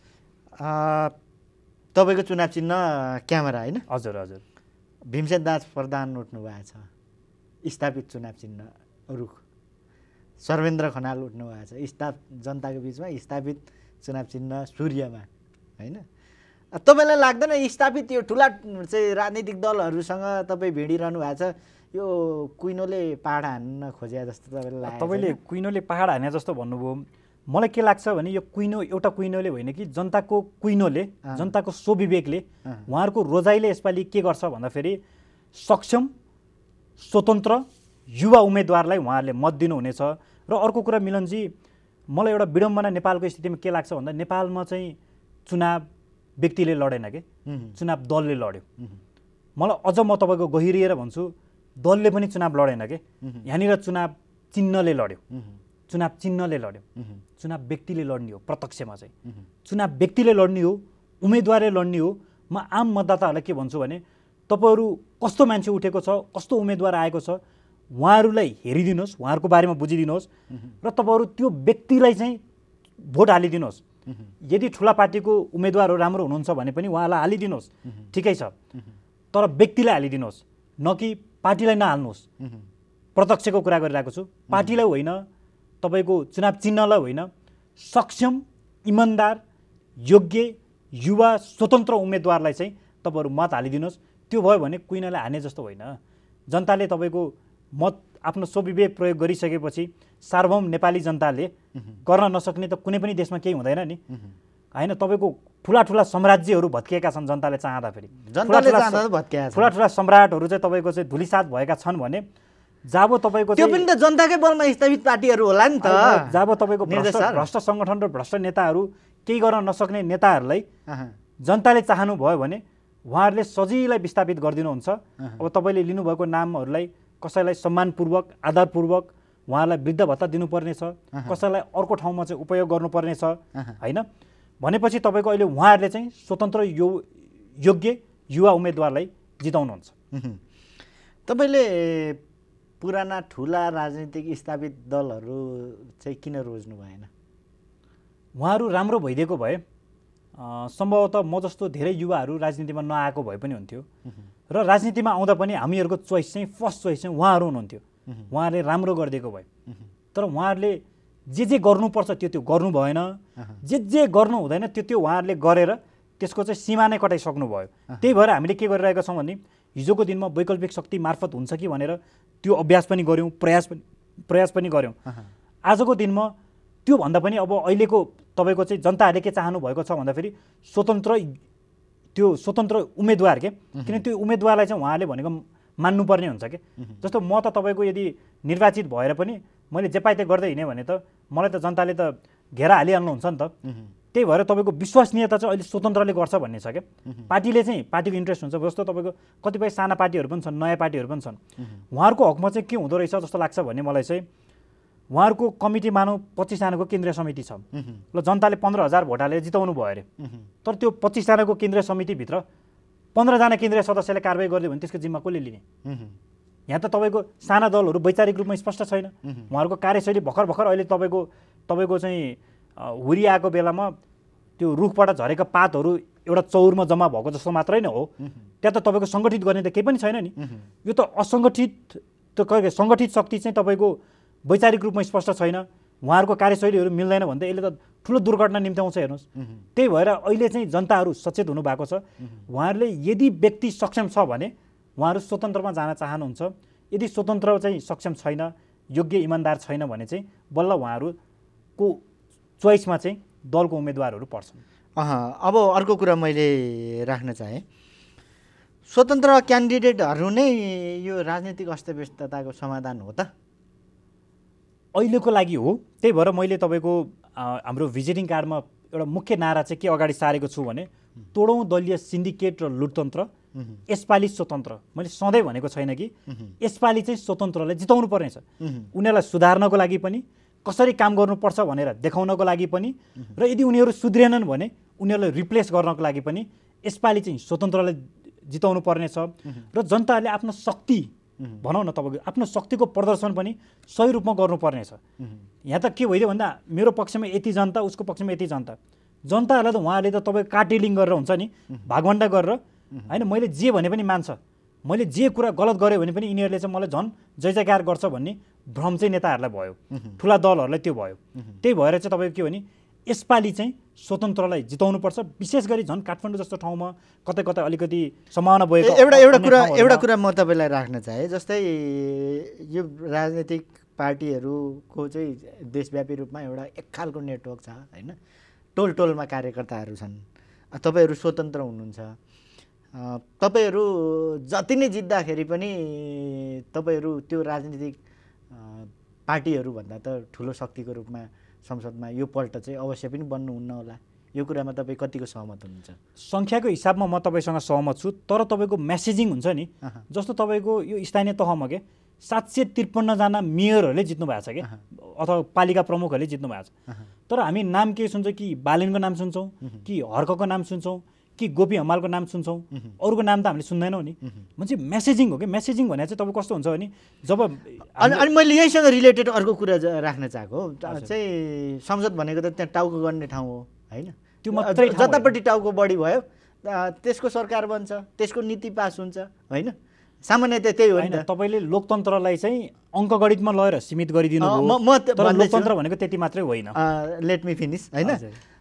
तपाईँको चुनाव चिन्ह क्यामेरा होइन? हजुर हजुर। भीमसेन दास प्रधान उठ्नु भएको छ, स्थापित चुनाव चिन्ह रुख। सर्वेन्द्र खनाल उठ्नु भएको छ, स्थाप जनताको बिचमा स्थापित चुनाव चिन्ह सूर्यमा होइन? तपाईँलाई लाग्दैन स्थापित यो ठुला चाहिँ राजनीतिक दलहरूसँग तपाईँ भिडिरहनु भएको छ, यो कुइनोले पहाड हान्न खोजे जस्तो तपाईँलाई लाग्छ? तपाईँले कुइनोले पहाड हाने जस्तो भन्नुभयो, मलाई के लाग्छ भने यो कुइनो एउटा कुइनोले होइन कि जनताको कुइनोले, जनताको स्वविवेकले उहाँहरूको रोजाइले यसपालि के गर्छ भन्दाखेरि सक्षम स्वतन्त्र युवा उम्मेदवारलाई उहाँहरूले मत दिनुहुनेछ। र अर्को कुरा मिलनजी, मलाई एउटा विडम्बना नेपालको स्थितिमा के लाग्छ भन्दा नेपालमा चाहिँ चुनाव व्यक्तिले लडेन कि चुनाव दलले लड्यो। मलाई अझ म तपाईँको गहिरिएर भन्छु दलले पनि चुनाव लडेन कि, यहाँनिर चुनाव चिन्हले लड्यो, चुनाव चिन्हले लड्यो, चुनाव व्यक्तिले लड्ने हो। प्रत्यक्षमा चाहिँ चुनाव व्यक्तिले लड्ने हो, उम्मेदवारले लड्ने हो। म आम मतदाताहरूलाई के भन्छु भने तपाईँहरू कस्तो मान्छे उठेको छ, कस्तो उम्मेदवार आएको छ उहाँहरूलाई हेरिदिनुहोस्, उहाँहरूको बारेमा बुझिदिनुहोस् र तपाईँहरू त्यो व्यक्तिलाई चाहिँ भोट हालिदिनुहोस्। यदि ठुला पार्टीको उम्मेदवारहरू राम्रो हुनुहुन्छ भने पनि उहाँलाई हालिदिनुहोस्, ठिकै छ, तर व्यक्तिलाई हालिदिनुहोस्, न कि पार्टीलाई नहाल्नुहोस्। प्रत्यक्षको कुरा गरिरहेको छु, पार्टीलाई होइन, तपाईँको चुनाव चिन्हलाई होइन, सक्षम इमान्दार योग्य युवा स्वतन्त्र उम्मेदवारलाई चाहिँ तपाईँहरू मत हालिदिनुहोस्। त्यो भयो भने कुइनालाई हाने जस्तो होइन। जनताले तपाईँको मत आफ्नो स्वविवेक प्रयोग गरिसकेपछि सार्वभौम नेपाली जनताले गर्न नसक्ने त कुनै पनि देशमा केही हुँदैन नि होइन। तपाईँको ठुला ठुला साम्राज्यहरू भत्किएका छन् जनताले चाहँदाखेरि, ठुला ठुला सम्राटहरू चाहिँ तपाईँको चाहिँ धुलिसात भएका छन् भने जब तपाईँको त्यो पनि त जनताकै बलमा स्थापित पार्टीहरू होला नि त। जब तपाईँको भ्रष्ट सङ्गठन र भ्रष्ट नेताहरू केही गर्न नसक्ने नेताहरूलाई जनताले चाहनु भयो भने उहाँहरूले सजिलै विस्थापित गरिदिनुहुन्छ। अब तपाईँले लिनुभएको नामहरूलाई कसैलाई सम्मानपूर्वक आदरपूर्वक उहाँलाई वृद्ध भत्ता दिनुपर्ने छ, कसैलाई अर्को ठाउँमा चाहिँ उपयोग गर्नुपर्ने छ होइन। भनेपछि तपाईँको अहिले उहाँहरूले चाहिँ स्वतन्त्र यो योग्य युवा उम्मेदवारलाई जिताउनुहुन्छ। तपाईँले पुराना ठुला राजनीतिक स्थापित दलहरू चाहिँ किन रोज्नु भएन? उहाँहरू राम्रो भइदिएको भए सम्भवतः म जस्तो धेरै युवाहरू राजनीतिमा नआएको भए पनि हुन्थ्यो र राजनीतिमा आउँदा पनि हामीहरूको चोइस चाहिँ फर्स्ट चोइस चाहिँ उहाँहरू हुनुहुन्थ्यो। उहाँहरूले राम्रो गरिदिएको भए, तर उहाँहरूले जे जे गर्नुपर्छ त्यो त्यो गर्नु भएन, जे जे गर्नु हुँदैन त्यो त्यो उहाँहरूले गरेर त्यसको चाहिँ सीमा नै कटाइसक्नु भयो। त्यही भएर हामीले के गरिरहेका छौँ भने हिजोको दिनमा वैकल्पिक शक्ति मार्फत हुन्छ कि भनेर त्यो अभ्यास पनि गऱ्यौँ, प्रयास पनि प्रयास पनि गऱ्यौँ। आजको दिनमा त्योभन्दा पनि अब अहिलेको तपाईँको चाहिँ जनताहरूले के चाहनु भएको छ भन्दाखेरि स्वतन्त्र त्यो स्वतन्त्र उम्मेदवार के, किन त्यो उम्मेदवारलाई चाहिँ उहाँले भनेको मान्नुपर्ने हुन्छ कि। जस्तो म त तपाईँको यदि निर्वाचित भएर पनि मैले जे पाए त्यो गर्दै हिँडेँ भने त मलाई त जनताले त घेरा हालिहाल्नुहुन्छ नि त। त्यही भएर तपाईँको विश्वसनीयता चाहिँ अहिले स्वतन्त्रले गर्छ भन्ने छ क्या। पार्टीले चाहिँ पार्टीको इन्ट्रेस्ट हुन्छ। जस्तो तपाईँको कतिपय साना पार्टीहरू पनि छन्, नयाँ पार्टीहरू पनि छन्, उहाँहरूको हकमा चाहिँ के हुँदो रहेछ जस्तो लाग्छ भने मलाई चाहिँ उहाँहरूको कमिटी मानौँ पच्चिसजनाको केन्द्रीय समिति छ ल, जनताले पन्ध्र हजार भोट हालेर जिताउनु भयो अरे, तर त्यो पच्चिसजनाको केन्द्रीय समितिभित्र पन्ध्रजना केन्द्रीय सदस्यले कारवाही गरिदियो भने त्यसको जिम्मा कसले लिने? यहाँ त तपाईँको साना दलहरू वैचारिक रूपमा स्पष्ट छैन। उहाँहरूको कार्यशैली भर्खर भर्खर अहिले तपाईँको तपाईँको चाहिँ हुरी आएको बेलामा त्यो रुखबाट झरेका पातहरू एउटा चौरमा जम्मा भएको जस्तो मात्रै नै हो। त्यहाँ त तपाईँको सङ्गठित गर्ने त केही पनि छैन नि। यो त असङ्गठित त्यो सङ्गठित शक्ति चाहिँ तपाईँको वैचारिक रूपमा स्पष्ट छैन, उहाँहरूको कार्यशैलीहरू मिल्दैन भन्दा यसले त ठुलो दुर्घटना निम्त्याउँछ। हेर्नुहोस्, त्यही भएर अहिले चाहिँ जनताहरू सचेत हुनु भएको छ। उहाँहरूले यदि व्यक्ति सक्षम छ भने उहाँहरू स्वतन्त्रमा जान चाहनुहुन्छ, यदि स्वतन्त्र चाहिँ सक्षम छैन, योग्य इमान्दार छैन भने चाहिँ बल्ल उहाँहरूको चोइसमा चाहिँ दलको उम्मेदवारहरू पर्छन्। अह अब अर्को कुरा मैले राख्न चाहेँ, स्वतन्त्र क्यान्डिडेटहरू नै यो राजनीतिक अस्तव्यस्तताको समाधान हो त? अहिलेको लागि हो। त्यही भएर मैले तपाईँको हाम्रो भिजिटिङ कार्डमा एउटा मुख्य नारा चाहिँ के अगाडि सारेको छु भने तोडौँ दलीय सिन्डिकेट र लुटतन्त्र, यसपालि स्वतन्त्र। मैले सधैँ भनेको छैन कि यसपालि चाहिँ स्वतन्त्रलाई जिताउनु पर्नेछ, उनीहरूलाई सुधार्नको लागि पनि, कसरी काम गर्नुपर्छ भनेर देखाउनको लागि पनि, र यदि उनीहरू सुध्रेनन् भने उनीहरूलाई रिप्लेस गर्नको लागि पनि यसपालि चाहिँ स्वतन्त्रलाई जिताउनु पर्नेछ। र जनताहरूले आफ्नो शक्ति भनौँ न, तपाईँको आफ्नो शक्तिको प्रदर्शन पनि सही रूपमा गर्नुपर्नेछ। यहाँ त के भइदियो भन्दा मेरो पक्षमा यति जनता, उसको पक्षमा यति जनता, जनताहरूलाई त उहाँहरूले त तपाईँको कार्टेलिङ गरेर हुन्छ नि, भागवण्डा गरेर होइन, मैले जे भने पनि मान्छ, मैले जे कुरा गलत गरेँ भने पनि यिनीहरूले चाहिँ मलाई झन् जय जयकार गर्छ भन्ने भ्रम चाहिँ नेताहरूलाई भयो, ठुला दलहरूलाई त्यो भयो। त्यही भएर चाहिँ तपाईँको के भने यसपालि चाहिँ स्वतन्त्रलाई जिताउनुपर्छ। विशेष गरी झन् काठमाडौँ जस्तो ठाउँमा कतै कतै अलिकति सम्भावना भएको एउटा एउटा कुरा एउटा कुरा म तपाईँलाई राख्न चाहेँ, जस्तै यो राजनीतिक पार्टीहरूको चाहिँ देशव्यापी रूपमा एउटा एक खालको नेटवर्क छ होइन, टोल टोलमा कार्यकर्ताहरू छन्। तपाईँहरू स्वतन्त्र हुनुहुन्छ, तपाईँहरू जति नै जित्दाखेरि पनि तपाईँहरू त्यो राजनीतिक पार्टीहरूभन्दा त ठुलो शक्तिको रूपमा संसदमा यो पल्ट चाहिँ अवश्य पनि बन्नुहुन्न होला। यो कुरामा तपाईँ कतिको सहमत हुनुहुन्छ? सङ्ख्याको हिसाबमा म तपाईँसँग सहमत छु, तर तपाईँको मेसेजिङ हुन्छ नि, जस्तो तपाईँको यो स्थानीय तहमा के सात सय त्रिपन्नजना मेयरहरूले जित्नु भएको छ क्या, अथवा पालिका प्रमुखहरूले जित्नु भएको छ। तर हामी नाम के सुन्छौँ कि बालेनको नाम सुन्छौँ, कि हर्कको नाम सुन्छौँ, कि गोपी हमालको नाम सुन्छौँ, अरूको नाम त हामीले सुन्दैनौँ नि। म्हणजे मेसेजिङ हो कि मेसेजिङ भने चाहिँ तपाईँ कस्तो हुन्छ भने जब अनि अनि मैले यहीसँग रिलेटेड अर्को कुरा राख्न चाहेको चाहिँ संसद भनेको त त्यहाँ टाउको गर्ने ठाउँ हो होइन, त्यो मात्रै जतापट्टि टाउको बढी भयो त्यसको सरकार बन्छ, त्यसको नीति पास हुन्छ होइन, सामान्यतया त्यही हो नि। तपाईँले लोकतन्त्रलाई चाहिँ अङ्कगणितमा लगेर सीमित गरिदिनु हो, तर लोकतन्त्र भनेको त्यति मात्रै होइन। लेट मी फिनिस होइन।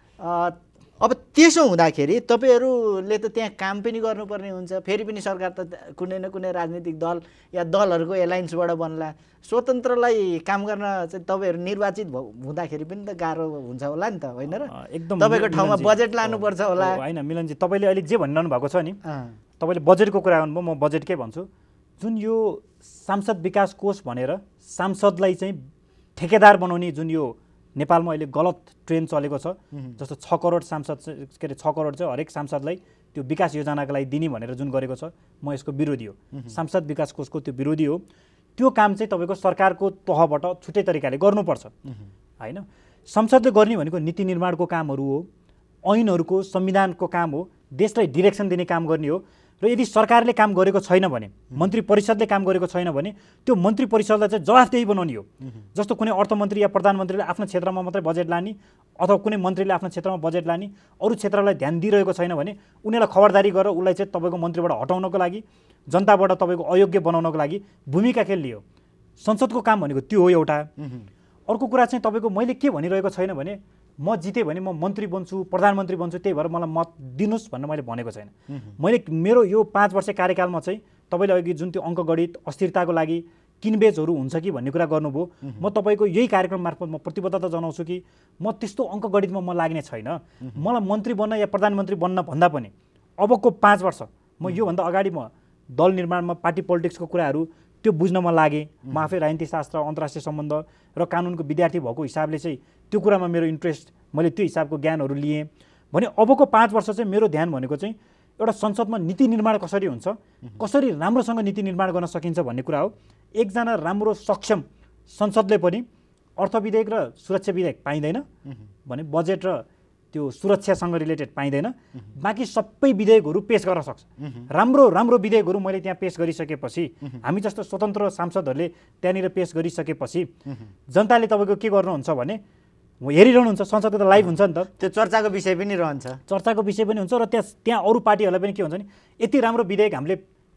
अब त्यसो हुँदाखेरि तपाईँहरूले त त्यहाँ काम पनि गर्नुपर्ने हुन्छ, फेरि पनि सरकार त कुनै न कुनै राजनीतिक दल या दलहरूको एलायन्सबाट बन्ला। स्वतन्त्रलाई काम गर्न चाहिँ तपाईँहरू निर्वाचित हुँदाखेरि पनि त गाह्रो हुन्छ होला नि त होइन र? एकदम तपाईँको ठाउँमा बजेट लानुपर्छ होला होइन मिलनजी, तपाईँले अहिले जे भनिरहनु भएको छ नि, तपाईँले बजेटको कुरा गर्नुभयो, म बजेटकै भन्छु। जुन यो सांसद विकास कोष भनेर सांसदलाई चाहिँ ठेकेदार बनाउने जुन यो नेपालमा अहिले गलत ट्रेन्ड चलेको छ, जस्तो छ करोड सांसद के अरे छ करोड चाहिँ हरेक सांसदलाई त्यो विकास योजनाको लागि दिने भनेर जुन गरेको छ, म यसको विरोधी हो। सांसद विकास कोषको त्यो विरोधी हो। त्यो काम चाहिँ तपाईँको सरकारको तहबाट छुट्टै तरिकाले गर्नुपर्छ होइन। संसदले गर्ने भनेको नीति निर्माणको कामहरू हो, ऐनहरूको संविधानको काम हो, देशलाई डिरेक्सन दिने काम गर्ने हो। र यदि सरकारले काम गरेको छैन भने, मन्त्री परिषदले काम गरेको छैन भने त्यो मन्त्री परिषदलाई चाहिँ जवाफदेही बनाउने हो। जस्तो कुनै अर्थमन्त्री या प्रधानमन्त्रीले आफ्नो क्षेत्रमा मात्रै बजेट लाने अथवा कुनै मन्त्रीले आफ्नो क्षेत्रमा बजेट लाने, अरू क्षेत्रलाई ध्यान दिइरहेको छैन भने उनीहरूलाई खबरदारी गरेर उसलाई चाहिँ तपाईँको मन्त्रीबाट हटाउनको लागि, जनताबाट तपाईँको अयोग्य बनाउनको लागि भूमिका खेल्ने हो। संसदको काम भनेको त्यो हो एउटा। अर्को कुरा चाहिँ तपाईँको मैले के भनिरहेको छैन भने म जितेँ भने म मन्त्री बन्छु, प्रधानमन्त्री बन्छु, त्यही भएर मलाई मत दिनुहोस् भनेर मैले भनेको छैन। मैले मेरो यो पाँच वर्ष कार्यकालमा चाहिँ तपाईँले अघि जुन त्यो अङ्कगणित अस्थिरताको लागि किनबेचहरू हुन्छ कि भन्ने कुरा गर्नुभयो, म तपाईँको यही कार्यक्रम मार्फत म प्रतिबद्धता जनाउँछु कि म त्यस्तो अङ्कगणितमा म लाग्ने छैन। मलाई मन्त्री बन्न या प्रधानमन्त्री बन्न भन्दा पनि अबको पाँच वर्ष म योभन्दा अगाडि म दल निर्माणमा पार्टी पोलिटिक्सको कुराहरू त्यो बुझ्न म लागेँ। म आफै राजनीति शास्त्र, अन्तर्राष्ट्रिय सम्बन्ध र कानुनको विद्यार्थी भएको हिसाबले चाहिँ त्यो कुरामा मेरो इन्ट्रेस्ट, मैले त्यो हिसाबको ज्ञानहरू लिएँ भने अबको पाँच वर्ष चाहिँ मेरो ध्यान भनेको चाहिँ एउटा संसदमा नीति निर्माण कसरी हुन्छ, कसरी राम्रोसँग नीति निर्माण गर्न सकिन्छ भन्ने कुरा हो। एकजना राम्रो सक्षम संसदले पनि अर्थ विधेयक र सुरक्षा विधेयक पाइँदैन भने बजेट र त्यो सुरक्षासँग रिलेटेड पाइँदैन, बाँकी सबै विधेयकहरू पेश गर्न सक्छ। राम्रो राम्रो विधेयकहरू मैले त्यहाँ पेश गरिसकेपछि, हामी जस्तो स्वतन्त्र सांसदहरूले त्यहाँनिर पेश गरिसकेपछि जनताले तपाईँको के गर्नुहुन्छ भने हेरिरहनुहुन्छ, संसदको त लाइभ हुन्छ नि त, त्यो चर्चाको विषय पनि रहन्छ, चर्चाको विषय पनि हुन्छ। र त्यहाँ त्यहाँ अरू पार्टीहरूलाई पनि के हुन्छ नि, यति राम्रो विधेयक हामीले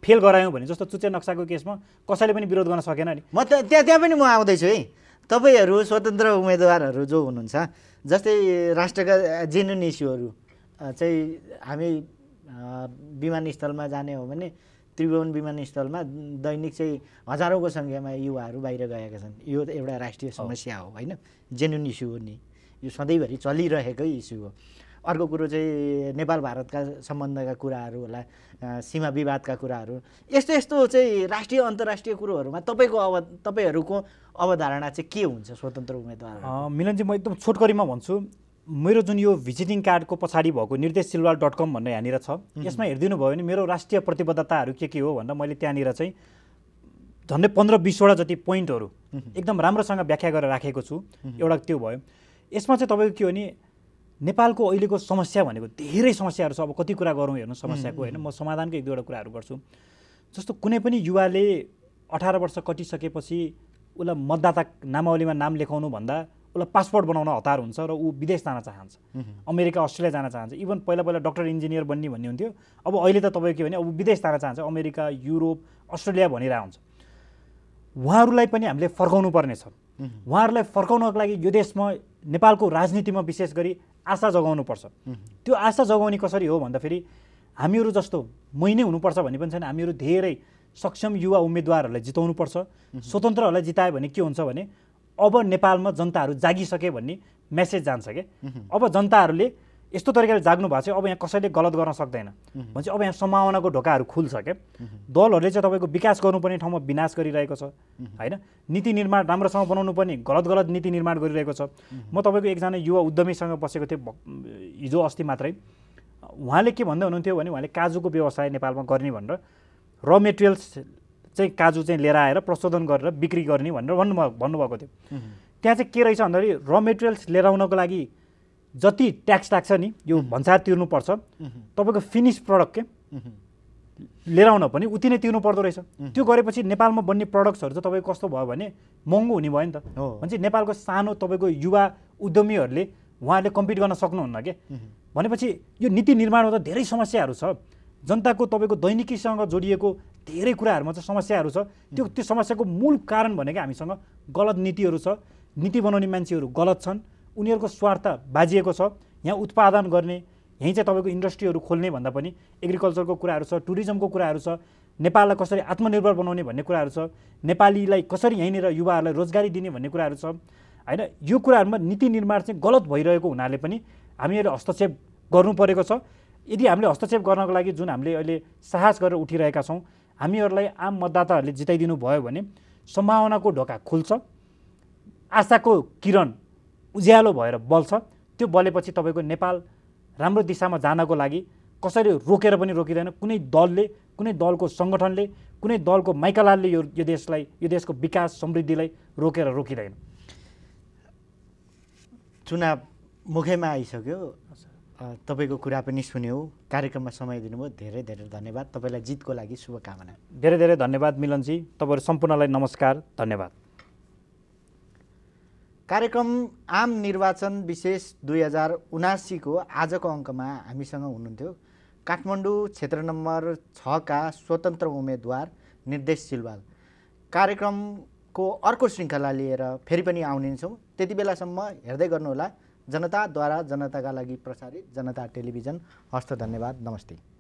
फेल गरायौँ भने जस्तो चुच्चे नक्साको केसमा कसैले पनि विरोध गर्न सकेन नि। म त त्यहाँ त्यहाँ पनि म आउँदैछु है। तपाईँहरू स्वतन्त्र उम्मेदवारहरू जो हुनुहुन्छ, जस्तै राष्ट्रका जेन्युन इस्युहरू चाहिँ हामी विमानस्थलमा जाने हो भने त्रिभुवन विमानस्थलमा दैनिक चाहिँ हजारौँको सङ्ख्यामा युवाहरू बाहिर गएका छन्। यो एउटा राष्ट्रिय समस्या हो होइन, जेन्युन इस्यु हो नि, यो सधैँभरि चलिरहेकै इस्यु हो। अर्को कुरो चाहिँ नेपाल भारतका सम्बन्धका कुराहरू होला, सीमा विवादका कुराहरू, यस्तो यस्तो चाहिँ राष्ट्रिय अन्तर्राष्ट्रिय कुरोहरूमा तपाईँको अव तपाईँहरूको अवधारणा चाहिँ के हुन्छ स्वतन्त्र उम्मेदवार? मिलनजी, म एकदम छोटकरीमा भन्छु, मेरो जुन यो भिजिटिङ कार्डको पछाडि भएको निर्देश सिलवाल डट कम भन्ने यहाँनिर छ, यसमा हेरिदिनु भयो भने मेरो राष्ट्रिय प्रतिबद्धताहरू के के हो भनेर मैले त्यहाँनिर चाहिँ झन्डै पन्ध्र बिसवटा जति पोइन्टहरू एकदम राम्रोसँग व्याख्या गरेर राखेको छु। एउटा त्यो भयो। यसमा चाहिँ तपाईँको के हो भने नेपालको अहिलेको समस्या भनेको धेरै समस्याहरू छ। अब कति कुरा गरौँ हेर्नु समस्याको होइन, म समाधानको एक दुईवटा कुराहरू गर्छु। जस्तो कुनै पनि युवाले अठार वर्ष कटिसकेपछि उसलाई मतदाता नामावलीमा नाम लेखाउनु भन्दा उसलाई पासपोर्ट बनाउन हतार हुन्छ र ऊ विदेश जान चाहन्छ, अमेरिका अस्ट्रेलिया जान चाहन्छ। इभन पहिला पहिला डक्टर इन्जिनियर बन्ने भन्ने हुन्थ्यो, अब अहिले त तपाईँको के भने अब विदेश जान चाहन्छ, अमेरिका युरोप अस्ट्रेलिया भनिरहेको हुन्छ। उहाँहरूलाई पनि हामीले फर्काउनु पर्ने छ। उहाँहरूलाई फर्काउनको लागि यो देशमा नेपालको राजनीतिमा विशेष गरी आशा जगाउनु पर्छ। त्यो आशा जगाउने कसरी हो भन्दाखेरि हामीहरू जस्तो मै नै हुनुपर्छ भन्ने पनि छैन। हामीहरू धेरै सक्षम युवा उम्मेदवारहरूलाई जिताउनुपर्छ। स्वतन्त्रहरूलाई जितायो भने के हुन्छ भने अब नेपालमा जनताहरू जागिसके भन्ने मेसेज जान्छ क्या। अब जनताहरूले यस्तो तरिकाले जाग्नु भएको छ, अब यहाँ कसैले गलत गर्न सक्दैन भने चाहिँ अब यहाँ सम्भावनाको ढोकाहरू खुल्छ क्या। दलहरूले चाहिँ तपाईँको विकास गर्नुपर्ने ठाउँमा विनाश गरिरहेको छ होइन, नीति निर्माण राम्रोसँग बनाउनु पर्ने गलत गलत नीति निर्माण गरिरहेको छ। म तपाईँको एकजना युवा उद्यमीसँग बसेको थिएँ हिजो अस्ति मात्रै। उहाँले के भन्दै हुनुहुन्थ्यो भने उहाँले काजुको व्यवसाय नेपालमा गर्ने भनेर र मेटेरियल्स चाहिँ काजु चाहिँ लिएर आएर प्रशोधन गरेर बिक्री गर्ने भनेर भन्नु भन्नुभएको थियो। त्यहाँ चाहिँ के रहेछ भन्दाखेरि र मेटेरियल्स लिएर आउनको लागि जति ट्याक्स लाग्छ नि यो भन्सार तिर्नुपर्छ, तपाईँको फिनिस प्रडक्ट के लिएर आउन पनि उति नै तिर्नु पर्दो रहेछ। त्यो गरेपछि नेपालमा बन्ने प्रडक्ट्सहरू चाहिँ तपाईँको कस्तो भयो भने महँगो हुने भयो नि त। भने चाहिँ नेपालको सानो तपाईँको युवा उद्यमीहरूले उहाँहरूले कम्पिट गर्न सक्नुहुन्न के। भनेपछि यो नीति निर्माणमा त धेरै समस्याहरू छ। जनताको तपाईँको दैनिकीसँग जोडिएको धेरै कुराहरूमा चाहिँ समस्याहरू छ। त्यो त्यो समस्याको मूल कारण भनेको हामीसँग गलत नीतिहरू छ। नीति बनाउने मान्छेहरू गलत छन्, उनीहरूको स्वार्थ बाजिएको छ। यहाँ उत्पादन गर्ने, यहीँ चाहिँ तपाईँको इन्डस्ट्रीहरू खोल्ने भन्दा पनि एग्रिकल्चरको कुराहरू छ, टुरिज्मको कुराहरू छ, नेपाललाई कसरी आत्मनिर्भर बनाउने भन्ने कुराहरू छ, नेपालीलाई कसरी यहीँनिर युवाहरूलाई रोजगारी दिने भन्ने कुराहरू छ होइन। यो कुराहरूमा नीति निर्माण चाहिँ गलत भइरहेको हुनाले पनि हामीहरूले हस्तक्षेप गर्नु परेको छ। यदि हामीले हस्तक्षेप गर्नको लागि जुन हामीले अहिले साहस गरेर उठिरहेका छौँ, हामीहरूलाई आम मतदाताहरूले जिताइदिनु भयो भने सम्भावनाको ढोका खुल्छ, आशाको किरण उज्यालो भएर बल्छ। त्यो बलेपछि तपाईँको नेपाल राम्रो दिशामा जानको लागि कसरी रोकेर पनि रोकिँदैन। कुनै दलले, कुनै दलको सङ्गठनले, कुनै दलको माइकालालले यो यो देशलाई, यो देशको विकास समृद्धिलाई रोकेर रोकिँदैन। चुनाव मुखैमा आइसक्यो, तपाईँको कुरा पनि सुन्यौँ, कार्यक्रममा समय दिनुभयो, धेरै धेरै धन्यवाद। तपाईँलाई जितको लागि शुभकामना। धेरै धेरै धन्यवाद मिलनजी, तपाईँहरू सम्पूर्णलाई नमस्कार, धन्यवाद। कार्यक्रम आम निर्वाचन विशेष दुई हजार उनासीको आजको अङ्कमा हामीसँग हुनुहुन्थ्यो काठमाडौँ क्षेत्र नम्बर छका स्वतन्त्र उम्मेदवार निर्देश सिलवाल। कार्यक्रमको अर्को श्रृङ्खला लिएर फेरि पनि आउने छौँ। त्यति बेलासम्म हेर्दै गर्नुहोला जनताद्वारा जनताका लागि प्रसारित जनता टेलिभिजन। हस्त धन्यवाद, नमस्ते।